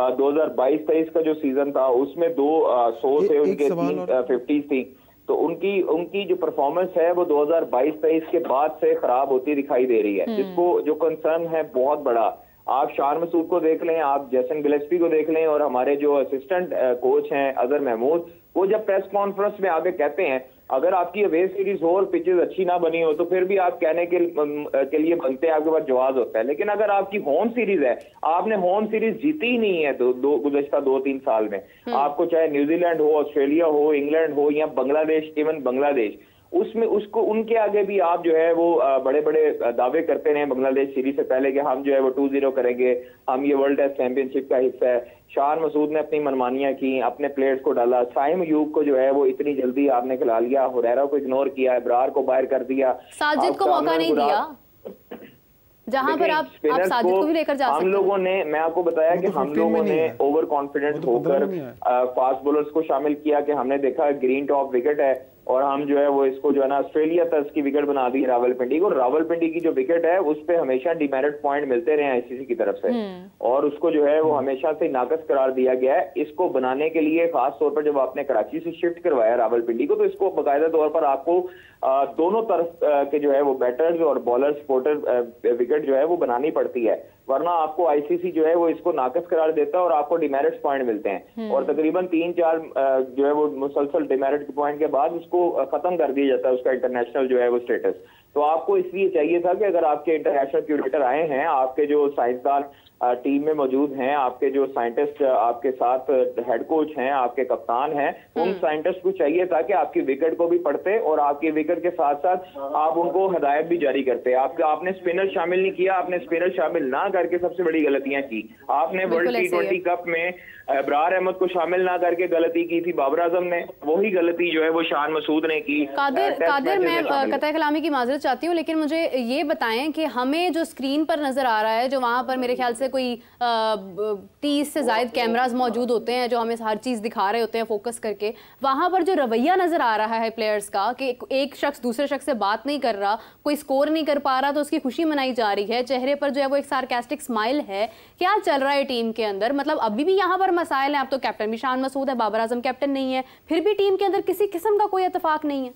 2022-23 का जो सीजन था उसमें 2 100 से उनके 3 50 थी। तो उनकी जो परफॉर्मेंस है वो 2022-23 के बाद से खराब होती दिखाई दे रही है, जिसको जो कंसर्न है बहुत बड़ा। आप शान मसूद को देख लें, आप जैसन गिलेस्पी को देख लें और हमारे जो असिस्टेंट कोच हैं अजहर महमूद, वो जब प्रेस कॉन्फ्रेंस में आगे कहते हैं अगर आपकी अवे सीरीज हो और पिचेस अच्छी ना बनी हो तो फिर भी आप कहने के लिए बनते हैं, आपके पास जवाब होता है। लेकिन अगर आपकी होम सीरीज है, आपने होम सीरीज जीती ही नहीं है गुज़श्ता 2-3 साल में, आपको चाहे न्यूजीलैंड हो, ऑस्ट्रेलिया हो, इंग्लैंड हो या बांग्लादेश, इवन बांग्लादेश, उसमें उसको उनके आगे भी आप जो है वो बड़े बड़े दावे करते रहे बांग्लादेश सीरीज से पहले कि हम जो है वो 2-0 करेंगे, हम ये वर्ल्ड टेस्ट चैंपियनशिप का हिस्सा है। शान मसूद ने अपनी मनमानियां की, अपने प्लेयर्स को डाला, साइम अयूब को जो है वो इतनी जल्दी आपने खिला लिया, हुरैरा को इग्नोर किया, इब्रार को बाहर कर दिया, साजिद को मौका नहीं दिया जहां पर आप साजिद को भी लेकर जा सकते। हम लोगों ने, मैं आपको बताया कि हम लोगों ने ओवर कॉन्फिडेंट होकर फास्ट बॉलर्स को शामिल किया कि हमने देखा ग्रीन टॉप विकेट है और हम जो है वो इसको जो है ना ऑस्ट्रेलिया तर्ज की विकेट बना दी रावलपिंडी को। रावलपिंडी की जो विकेट है उस पे हमेशा डिमेरिट पॉइंट मिलते रहे आईसीसी की तरफ से और उसको जो है वो हमेशा से नाकस करार दिया गया है। इसको बनाने के लिए खास तौर पर जब आपने कराची से शिफ्ट करवाया रावलपिंडी को, तो इसको बाकायदा तौर पर आपको दोनों तरफ के जो है वो बैटर्स और बॉलर्स सपोर्टर विकेट जो है वो बनानी पड़ती है, वरना आपको आईसीसी जो है वो इसको नाकस करार देता है और आपको डिमेरिट पॉइंट मिलते हैं और तकरीबन 3-4 जो है वो मुसलसल डिमेरिट पॉइंट के बाद उसको खत्म कर दिया जाता है उसका इंटरनेशनल जो है वो स्टेटस। तो आपको इसलिए चाहिए था कि अगर आपके इंटरनेशनल क्यूरेटर आए हैं, आपके जो साइंसदान टीम में मौजूद हैं, आपके जो साइंटिस्ट आपके साथ हेड कोच हैं, आपके कप्तान हैं, उन साइंटिस्ट को चाहिए था कि आपकी विकेट को भी पढ़ते और आपकी विकेट के साथ साथ आप उनको हिदायत भी जारी करते। आपने स्पिनर शामिल नहीं किया, आपने स्पिनर शामिल ना करके सबसे बड़ी गलतियां की। आपने वर्ल्ड T20 कप में इब्रार अहमद को शामिल ना करके गलती की थी बाबर आजम ने, वही गलती जो है वो शान मसूद ने की। कादिर मैं कतई कलामी की माजरत चाहती हूँ, लेकिन मुझे ये बताएं कि हमें जो स्क्रीन पर नजर आ रहा है, जो वहां पर मेरे ख्याल से कोई 30 से ज़ायद कैमराज मौजूद होते हैं जो हमें हर चीज़ दिखा रहे होते हैं फोकस करके, वहाँ पर जो रवैया नज़र आ रहा है प्लेयर्स का कि एक शख्स दूसरे शख्स से बात नहीं कर रहा, कोई स्कोर नहीं कर पा रहा तो उसकी खुशी मनाई जा रही है, चेहरे पर जो है वो एक सार्कास्टिक स्माइल है, क्या चल रहा है टीम के अंदर? मतलब अभी भी यहाँ पर मसाइल हैं। अब तो कैप्टन भी शान मसूद है, बाबर आजम कैप्टन नहीं है, फिर भी टीम के अंदर किसी किस्म का कोई इत्तेफाक नहीं है।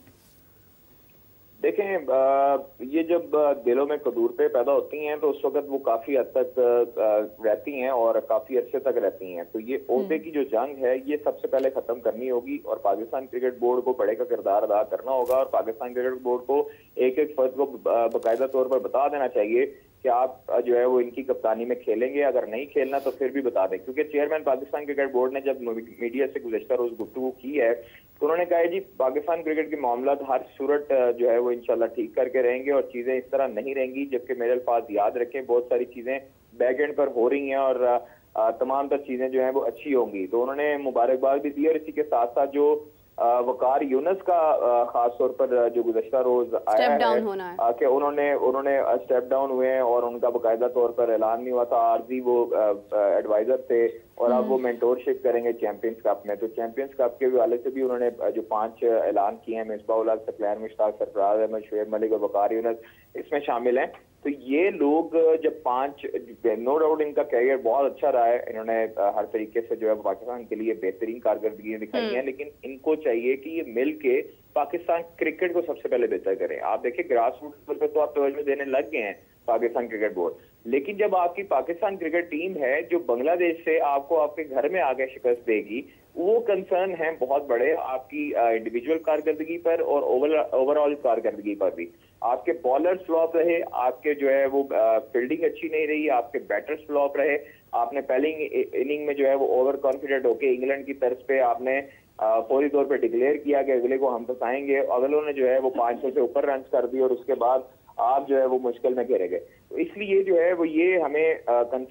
देखें, ये जब दिलों में कदूरतें पैदा होती हैं तो उस वक्त वो काफी हद तक रहती हैं और काफी अरसे तक रहती हैं। तो ये ओहदे की जो जंग है ये सबसे पहले खत्म करनी होगी और पाकिस्तान क्रिकेट बोर्ड को बड़े का किरदार अदा करना होगा और पाकिस्तान क्रिकेट बोर्ड को एक एक फर्द को बाकायदा तौर पर बता देना चाहिए कि आप जो है वो इनकी कप्तानी में खेलेंगे, अगर नहीं खेलना तो फिर भी बता दें। क्योंकि चेयरमैन पाकिस्तान क्रिकेट बोर्ड ने जब मीडिया से गुज़श्ता रोज गुफ्तगू की है तो उन्होंने कहा है जी पाकिस्तान क्रिकेट के मामला हर सूरत जो है वो इंशाल्लाह ठीक करके रहेंगे और चीजें इस तरह नहीं रहेंगी। जबकि मेरे अल्फाज याद रखें, बहुत सारी चीजें बैक एंड पर हो रही हैं और तमाम तर चीजें जो है वो अच्छी होंगी। तो उन्होंने मुबारकबाद भी दी और इसी के साथ साथ जो वकार यूनस का खास तौर पर जो गुज़श्ता रोज आया है कि उन्होंने स्टेप डाउन हुए हैं और उनका बाकायदा तौर पर ऐलान नहीं हुआ था, आरजी वो एडवाइजर थे और अब वो मेंटोरशिप करेंगे चैंपियंस कप में। तो चैंपियंस कप के हवाले से भी उन्होंने जो 5 ऐलान किए हैं, मिसबाह उल हक, सकलैन मुश्ताक, सरफराज अहमद, शुएब मलिक और वकार यूनस इसमें शामिल हैं। तो ये लोग जब 5, नो डाउट इनका कैरियर बहुत अच्छा रहा है, इन्होंने हर तरीके से जो है पाकिस्तान के लिए बेहतरीन कारकर्दगी दिखाई है, लेकिन इनको चाहिए कि ये मिल के पाकिस्तान क्रिकेट को सबसे पहले बेहतर करें। आप देखिए ग्रास रूट लेवल पर तो आप तवज्जो देने लग गए हैं पाकिस्तान क्रिकेट बोर्ड, लेकिन जब आपकी पाकिस्तान क्रिकेट टीम है जो बांग्लादेश से आपको आपके घर में आगे शिकस्त देगी, वो कंसर्न है बहुत बड़े आपकी इंडिविजुअल कारकर्दगी पर और ओवरऑल कारकर्दगी पर भी। आपके बॉलर्स फ्लॉप रहे, आपके जो है वो फील्डिंग अच्छी नहीं रही, आपके बैटर्स फ्लॉप रहे, आपने पहली इनिंग में जो है वो ओवर कॉन्फिडेंट होके इंग्लैंड की तर्ज पे आपने फौरी तौर पे डिक्लेयर किया कि अगले को हम फंसाएंगे, अगलों ने जो है वो 500 से ऊपर रन कर दिए और उसके बाद आप जो है वो मुश्किल में घेरे गए। तो इसलिए जो है वो ये हमें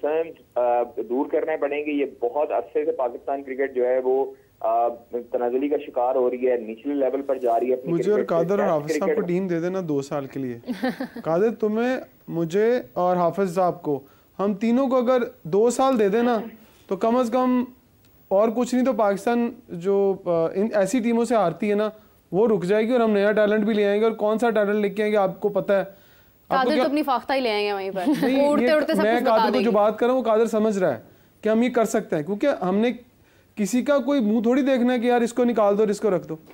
कंसर्न दूर करने पड़ेंगे। ये बहुत अरसे से पाकिस्तान क्रिकेट जो है वो तनाजुली का शिकार हो रही है, निचले लेवल पर जा रही है। मुझे और कादर और हाफिज साहब को टीम दे देना 2 साल के लिए। कादर तुम्हें, मुझे और हाफिज साहब को, हम तीनों को अगर 2 साल दे देना तो कम से कम, और कुछ नहीं तो पाकिस्तान जो इन ऐसी टीमों से हारती है ना वो रुक जाएगी और हम नया टैलेंट भी ले आएंगे। और कौन सा टैलेंट लेके आएंगे आपको पता है? कादर तो अपनी फाख्ता ही ले आएंगे वहीं पर। उड़ते उड़ते सब मैं कादर को जो बात कर रहा हूँ वो कादर समझ रहा है कि हम ये कर सकते हैं, क्योंकि हमने किसी का कोई मुंह थोड़ी देखना है कि यार इसको निकाल दो और इसको रख दो।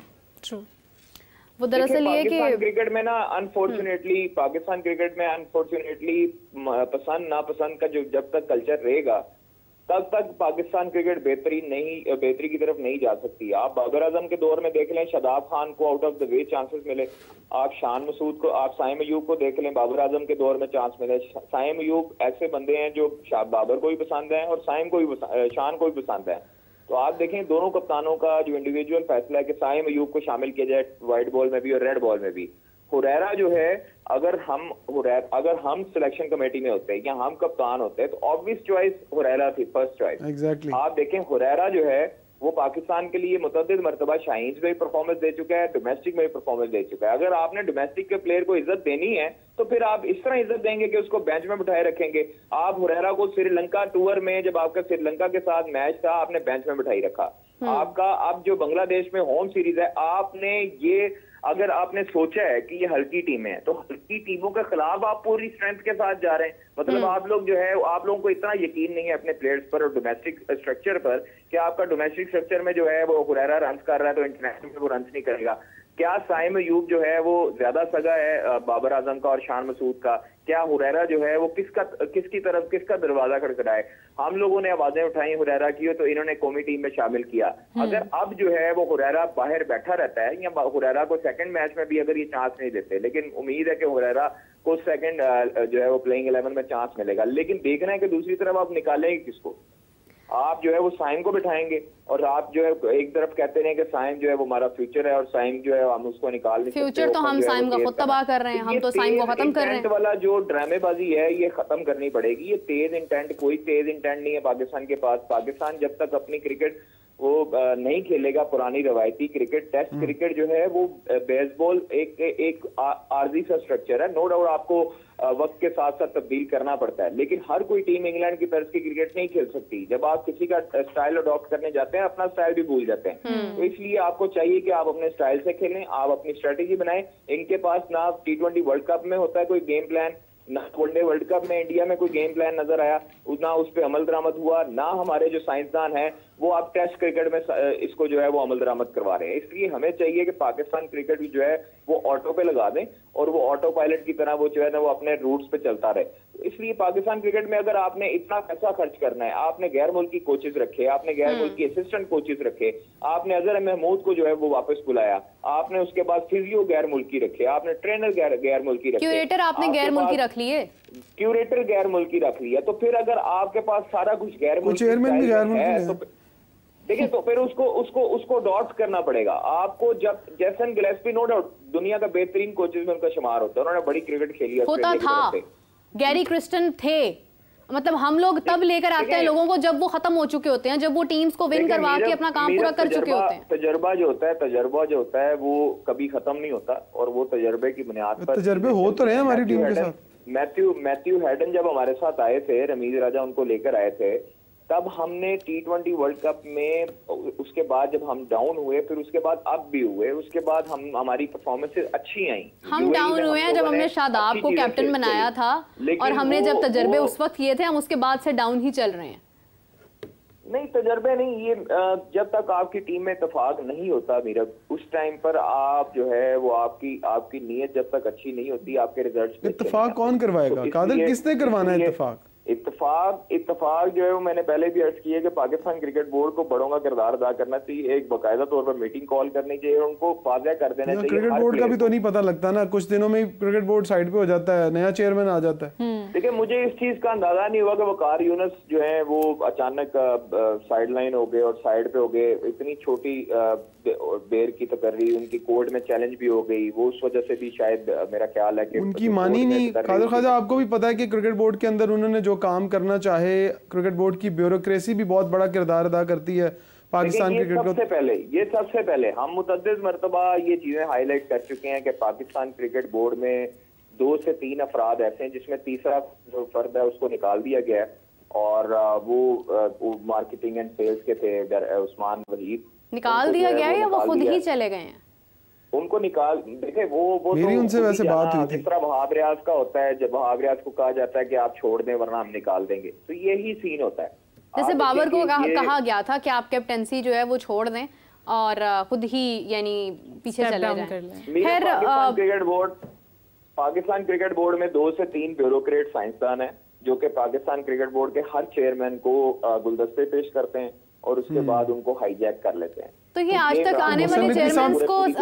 वो दरअसल ये कि क्रिकेट में ना अनफॉर्चुनेटली पाकिस्तान क्रिकेट में अनफॉर्चुनेटली पसंद नापसंद का जो जब तक कल्चर रहेगा तब तक पाकिस्तान क्रिकेट बेहतरी की तरफ नहीं जा सकती। आप बाबर आजम के दौर में देख लें, शादाब खान को out of the way chances मिले। आप शान मसूद को, आप साइम अयूब को देख लें, बाबर आजम के दौर में चांस मिले। साइम अयूब ऐसे बंदे हैं जो बाबर को भी पसंद है और शान को भी पसंद है। तो आप देखें दोनों कप्तानों का जो इंडिविजुअल फैसला है कि साइम अयूब को शामिल किया जाए व्हाइट बॉल में भी और रेड बॉल में भी। हुरैरा जो है, अगर हम सिलेक्शन कमेटी में होते हैं या हम कप्तान होते हैं तो ऑब्वियस चॉइस हुरैरा थी, फर्स्ट चॉइस। एग्जैक्टली। आप देखें हुरैरा जो है वो पाकिस्तान के लिए मुतअद्दिद मरतबा शाहीन्स में भी परफॉर्मेंस दे चुका है, डोमेस्टिक में भी परफॉर्मेंस दे चुका है। अगर आपने डोमेस्टिक के प्लेयर को इज्जत देनी है तो फिर आप इस तरह इज्जत देंगे कि उसको बेंच में बिठाए रखेंगे। आप हुरैरा को श्रीलंका टूर में, जब आपका श्रीलंका के साथ मैच था, आपने बेंच में बिठाई रखा। आपका अब जो बांग्लादेश में होम सीरीज है, आपने ये अगर आपने सोचा है कि ये हल्की टीम है तो हल्की टीमों के खिलाफ आप पूरी स्ट्रेंथ के साथ जा रहे हैं। मतलब आप लोग जो है, आप लोगों को इतना यकीन नहीं है अपने प्लेयर्स पर और डोमेस्टिक स्ट्रक्चर पर कि आपका डोमेस्टिक स्ट्रक्चर में जो है वो हुरैरा रन कर रहा है तो इंटरनेशनल में वो रन नहीं करेगा। क्या साइम अयूब जो है वो ज्यादा सगा है बाबर आजम का और शान मसूद का? क्या हुरैरा जो है वो किसका दरवाजा खड़खड़ाए? हम लोगों ने आवाजें उठाई हुरैरा की तो इन्होंने कौमी टीम में शामिल किया। अगर अब जो है वो हुरैरा बाहर बैठा रहता है या हुरैरा को सेकंड मैच में भी अगर ये चांस नहीं देते, लेकिन उम्मीद है कि हुरैरा को सेकंड जो है वो प्लेइंग 11 में चांस मिलेगा। लेकिन देखना है कि दूसरी तरफ आप निकालेंगे किसको? आप जो है वो साइम को बिठाएंगे और आप जो है एक तरफ कहते हैं कि साइम जो है वो हमारा फ्यूचर है और साइम जो है हम उसको निकाल नहीं सकते। फ्यूचर तो हम साइम का खुद तबाह कर रहे हैं, हम तो साइम को खत्म कर रहे हैं। वाला जो ड्रामेबाजी है ये खत्म करनी पड़ेगी। ये तेज इंटेंट, कोई तेज इंटेंट नहीं है पाकिस्तान के पास। पाकिस्तान जब तक अपनी क्रिकेट वो नहीं खेलेगा पुरानी रवायती क्रिकेट। टेस्ट क्रिकेट जो है वो बेसबॉल एक आर्जी सा स्ट्रक्चर है, नो डाउट आपको वक्त के साथ साथ तब्दील करना पड़ता है, लेकिन हर कोई टीम इंग्लैंड की तर्ज की क्रिकेट नहीं खेल सकती। जब आप किसी का स्टाइल अडॉप्ट करने जाते हैं अपना स्टाइल भी भूल जाते हैं। तो इसलिए आपको चाहिए कि आप अपने स्टाइल से खेलें, आप अपनी स्ट्रेटेजी बनाएं। इनके पास ना T20 वर्ल्ड कप में होता है कोई गेम प्लान, ना वनडे वर्ल्ड कप में इंडिया में कोई गेम प्लान नजर आया, ना उस पर अमल दरामद हुआ, ना हमारे जो साइंसदान हैं वो आप टेस्ट क्रिकेट में इसको जो है वो अमल दरामद करवा रहे हैं। इसलिए हमें चाहिए कि पाकिस्तान क्रिकेट जो है वो ऑटो पे लगा दें और वो ऑटो पायलट की तरह वो जो है ना वो अपने रूट्स पे चलता रहे। इसलिए पाकिस्तान क्रिकेट में अगर आपने इतना पैसा खर्च करना है, आपने गैर मुल्की कोचेज रखे, आपने गैर मुल्की असिस्टेंट कोचेज रखे, आपने अजहर महमूद को जो है वो वापस बुलाया, आपने उसके बाद फिजियो गैर मुल्की रखे, आपने ट्रेनर गैर मुल्की रखे, क्यूरेटर आपने गैर मुल्की रख लिए, क्यूरेटर गैर मुल्की रख लिया। तो फिर अगर आपके पास सारा कुछ गैर मुल्की है तो देखिए तो फिर उसको डॉट्स करना पड़ेगा आपको। जब जैसन गिलेस्पी नो डाउट दुनिया का बेहतरीन कोचेज में उनका शुमार होता है, उन्होंने बड़ी क्रिकेट खेली होता था, गैरी क्रिस्टन थे, मतलब हम लोग तब लेकर आते हैं लोगों को जब वो खत्म हो चुके होते हैं, जब वो टीम्स को विन करवा के अपना काम पूरा कर चुके होते हैं। तजर्बा जो होता है वो कभी खत्म नहीं होता और वो तजर्बे की बुनियाद पर तजर्बे हो तो रहे हैं हमारी टीम के साथ। मैथ्यू हैडन जब हमारे साथ आए थे, रमीज राजा उनको लेकर आए थे, तब हमने T20 वर्ल्ड कप में उसके बाद जब हम डाउन हुए, फिर उसके बाद अप भी हुए, उसके बाद हमारी परफॉर्मेंसेस अच्छी आई। हम डाउन हुए हैं जब हमने शादाब को कैप्टन बनाया था और हमने जब तजर्बे उस वक्त किए थे, हम उसके बाद से डाउन ही चल रहे हैं। नहीं तजर्बे नहीं, ये जब तक आपकी टीम में इत्तेफाक नहीं होता मीरा, उस टाइम पर आप जो है वो आपकी नीयत जब तक अच्छी नहीं होती आपके रिजल्ट्स। इत्तेफाक कौन करवाएगा कादर, किसने करवाना है इत्तेफाक जो है वो मैंने पहले भी अर्ज किया कि पाकिस्तान क्रिकेट बोर्ड को बड़ों का किरदार अदा करना चाहिए, एक बाकायदा तौर पर मीटिंग कॉल करनी चाहिए और उनको वाज़ेह कर देना चाहिए। क्रिकेट बोर्ड का भी तो नहीं पता लगता ना, कुछ दिनों में क्रिकेट बोर्ड साइड पे हो जाता है, नया चेयरमैन आ जाता है। देखिए मुझे इस चीज का अंदाजा नहीं हुआ कि वकार यूनुस जो है वो अचानक साइड लाइन हो गए और साइड पे हो गए। इतनी छोटी बेर की तकर्री, उनकी कोर्ट में चैलेंज भी हो गई, वो उस वजह से भी शायद मेरा ख्याल है कि उनकी मानी नहीं। कादर ख्वाजा आपको भी पता है कि क्रिकेट बोर्ड के अंदर उन्होंने जो काम करना चाहे, क्रिकेट बोर्ड की ब्यूरोक्रेसी भी बहुत बड़ा किरदार अदा करती है पाकिस्तान क्रिकेट को। सबसे पहले हम मुतअद्दिद मरतबा ये चीजें हाईलाइट कर चुके हैं कि पाकिस्तान क्रिकेट बोर्ड में 2 से 3 अफराद ऐसे हैं जिसमें तीसरा जो फर्द है उसको निकाल दिया गया है और वो मार्केटिंग एंड सेल्स के थे, उस्मान वहीद। निकाल दिया गया है या वो खुद ही चले गए हैं? उनको निकाल, देखे वो मेरी उनसे वैसे बात हुई थी। जिस तरह वहाब रियाज का होता है, जब वहाब रियाज को कहा जाता है कि आप छोड़ दें वरना हम निकाल देंगे, तो यही सीन होता है। जैसे बाबर को कहा गया था कि आप कैप्टेंसी जो है वो छोड़ दें और खुद ही यानी पीछे चले जाएं। पाकिस्तान क्रिकेट बोर्ड में 2 से 3 ब्यूरोक्रेट साइंसदान हैं जो कि पाकिस्तान क्रिकेट बोर्ड के हर चेयरमैन को गुलदस्ते पेश करते हैं और उसके बाद उनको हाईजैक कर लेते हैं। तो ये आज तक आने वाले चेयरमैन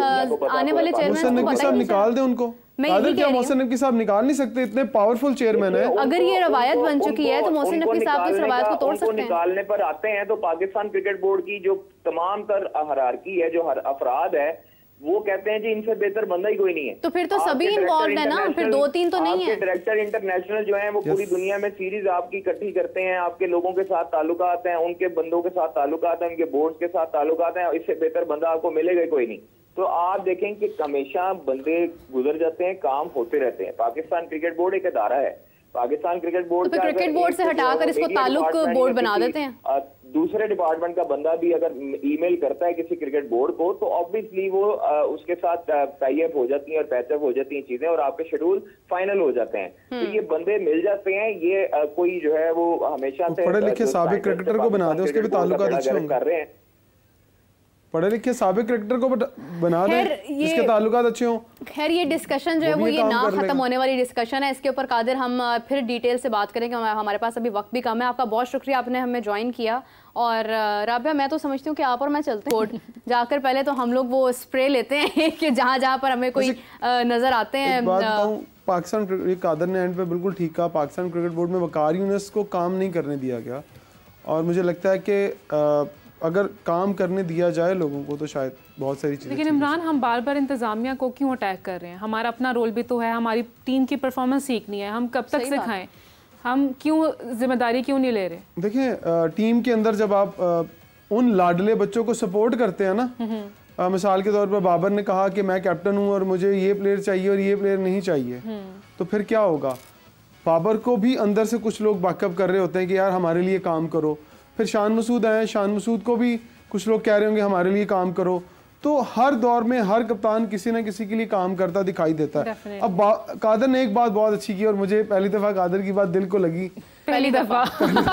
को निकाल दें उनको। क्या मोहसिन नकवी साहब निकाल नहीं सकते? इतने पावरफुल चेयरमैन है। अगर ये रवायत बन चुकी है तो मोहसिन नकवी साहब इस रवायत को तोड़ सकते हैं। निकालने पर आते हैं तो पाकिस्तान क्रिकेट बोर्ड की जो तमाम तर हायरार्की है, जो हर अफराद है, वो कहते हैं जी इनसे बेहतर बंदा ही कोई नहीं है। तो फिर तो सभी इन्वॉल्व है ना, फिर 2-3 तो नहीं है। डायरेक्टर इंटरनेशनल जो है वो पूरी दुनिया में सीरीज आपकी इकट्ठी करते हैं, आपके लोगों के साथ ताल्लुकात हैं, उनके बंदों के साथ ताल्लुकात हैं, उनके बोर्ड के साथ ताल्लुकात हैं, इससे बेहतर बंदा आपको मिलेगा कोई नहीं। तो आप देखें कि हमेशा बंदे गुजर जाते हैं, काम होते रहते हैं। पाकिस्तान क्रिकेट बोर्ड एक अदारा है। पाकिस्तान क्रिकेट बोर्ड तो क्रिकेट बोर्ड से हटाकर इसको ताल्लुक बोर्ड बना देते हैं। दूसरे डिपार्टमेंट का बंदा भी अगर ईमेल करता है किसी क्रिकेट बोर्ड को तो ऑब्वियसली वो उसके साथ टाई अप हो जाती हैं और पैचअप हो जाती हैं चीजें और आपके शेड्यूल फाइनल हो जाते हैं। तो ये बंदे मिल जाते हैं। ये कोई जो है वो हमेशा से पढ़े लिखे साबिक क्रिकेटर को बना दे, उसके भी ताल्लुकात अच्छे होंगे। कर रहे हैं पढ़े लिखे साबिक क्रिकेटर को बना दे जिसके ताल्लुकात अच्छे हों। खैर ये डिस्कशन जो है वो ये ना खत्म होने वाली डिस्कशन है। इसके ऊपर कादिर हम फिर डिटेल से बात करेंगे, हमारे पास अभी वक्त भी कम है। आपका बहुत शुक्रिया, आपने हमें ज्वाइन किया। और राबिया, मैं तो समझती हूँ कि आप और मैं चलते हैं जाकर पहले तो हम लोग वो स्प्रे लेते हैं कि जहाँ जहाँ पर हमें कोई नजर आते हैं। पाकिस्तान कादर ने एंड पे बिल्कुल ठीक कहा, पाकिस्तान क्रिकेट बोर्ड में वकार यूनुस को काम नहीं करने दिया गया और मुझे लगता है कि अगर काम करने दिया जाए लोगों को तो शायद बहुत सारी चीज़ें। लेकिन इमरान, हम बार बार इंतज़ामिया को क्यों अटैक कर रहे हैं? हमारा अपना रोल भी तो है, हमारी टीम की परफॉर्मेंस सीखनी है। हम कब तक सिखाएं? हम क्यों जिम्मेदारी क्यों नहीं ले रहे? देखिए टीम के अंदर जब आप उन लाडले बच्चों को सपोर्ट करते हैं ना, मिसाल के तौर पर बाबर ने कहा कि मैं कैप्टन हूँ और मुझे ये प्लेयर चाहिए और ये प्लेयर नहीं चाहिए, तो फिर क्या होगा? बाबर को भी अंदर से कुछ लोग बैकअप कर रहे होते हैं कि यार हमारे लिए काम करो। फिर शान मसूद आए, शान मसूद को भी कुछ लोग कह रहे होंगे हमारे लिए काम करो। तो हर दौर में हर कप्तान किसी ना किसी के लिए काम करता दिखाई देता है। अब कादर ने एक बात बहुत अच्छी की और मुझे पहली दफा कादर की बात दिल को लगी, पहली दफा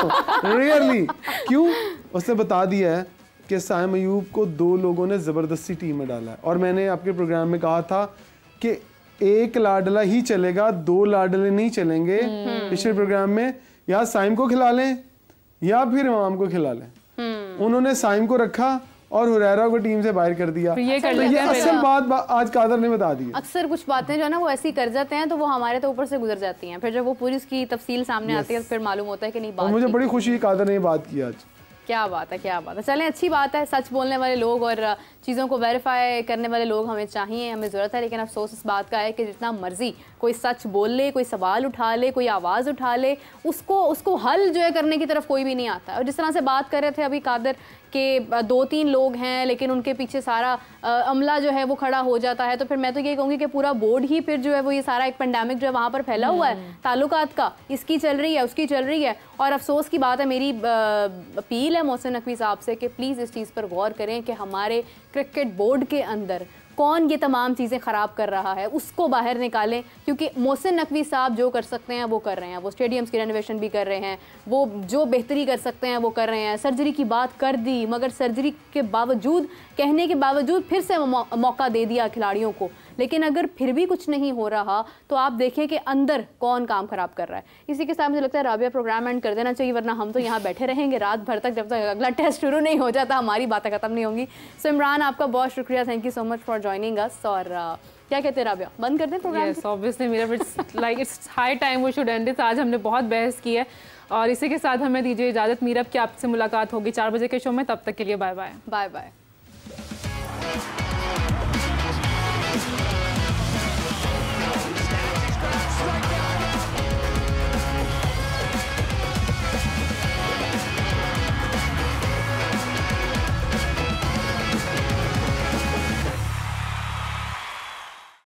रियली। क्यों? उसने बता दिया है कि साइम अयूब को 2 लोगों ने जबरदस्ती टीम में डाला है। और मैंने आपके प्रोग्राम में कहा था कि एक लाडला ही चलेगा, 2 लाडले नहीं चलेंगे। पिछले प्रोग्राम में या साइम को खिला लें या फिर इमाम को खिला लें। उन्होंने साइम को रखा और हुरैरा को टीम से बाहर कर दिया। ये असल बात आज कादर ने बता दी। अक्सर कुछ बातें जो है ना वो ऐसी कर जाते हैं तो वो हमारे तो ऊपर से गुजर जाती हैं, फिर जब वो पूरी उसकी तफसील सामने आती है तो फिर मालूम होता है कि नहीं बात। मुझे बड़ी खुशी है कादर ने ये बात की आज। क्या बात है, क्या बात है। चलें, अच्छी बात है। सच बोलने वाले लोग और चीज़ों को वेरीफाई करने वाले लोग हमें चाहिए, हमें ज़रूरत है। लेकिन अफसोस इस बात का है कि जितना मर्जी कोई सच बोल ले, कोई सवाल उठा ले, कोई आवाज़ उठा ले, उसको हल जो है करने की तरफ कोई भी नहीं आता। और जिस तरह से बात कर रहे थे अभी कादर के 2-3 लोग हैं लेकिन उनके पीछे सारा अमला जो है वो खड़ा हो जाता है, तो फिर मैं तो ये कहूँगी कि पूरा बोर्ड ही फिर जो है वो ये सारा एक पेंडेमिक जो है वहाँ पर फैला हुआ है ताल्लुकात का, इसकी चल रही है, उसकी चल रही है। और अफसोस की बात है, मेरी अपील है मोहसिन नकवी साहब से कि प्लीज़ इस चीज़ पर गौर करें कि हमारे क्रिकेट बोर्ड के अंदर कौन ये तमाम चीज़ें ख़राब कर रहा है, उसको बाहर निकालें। क्योंकि मोहसिन नकवी साहब जो कर सकते हैं वो कर रहे हैं, वो स्टेडियम्स की रेनोवेशन भी कर रहे हैं, वो जो बेहतरी कर सकते हैं वो कर रहे हैं। सर्जरी की बात कर दी, मगर सर्जरी के बावजूद, कहने के बावजूद फिर से मौका दे दिया खिलाड़ियों को। लेकिन अगर फिर भी कुछ नहीं हो रहा तो आप देखिए कि अंदर कौन काम ख़राब कर रहा है। इसी के साथ मुझे लगता है राबिया प्रोग्राम एंड कर देना चाहिए, वरना हम तो यहाँ बैठे रहेंगे रात भर तक, जब तक अगला टेस्ट शुरू नहीं हो जाता हमारी बातें ख़त्म नहीं होंगी। सो इमरान, आपका बहुत शुक्रिया, thank you so much for joining us. और क्या कहते हैं राबिया, बंद कर दें programme? Yes, obviously Meera, it's high time we should end it. आज हमने बहुत बहस की है और इसी के साथ हमें दीजिए इजाज़त। मीरा, की आपसे मुलाकात होगी 4 बजे के शो में, तब तक के लिए बाय बाय। Bye bye.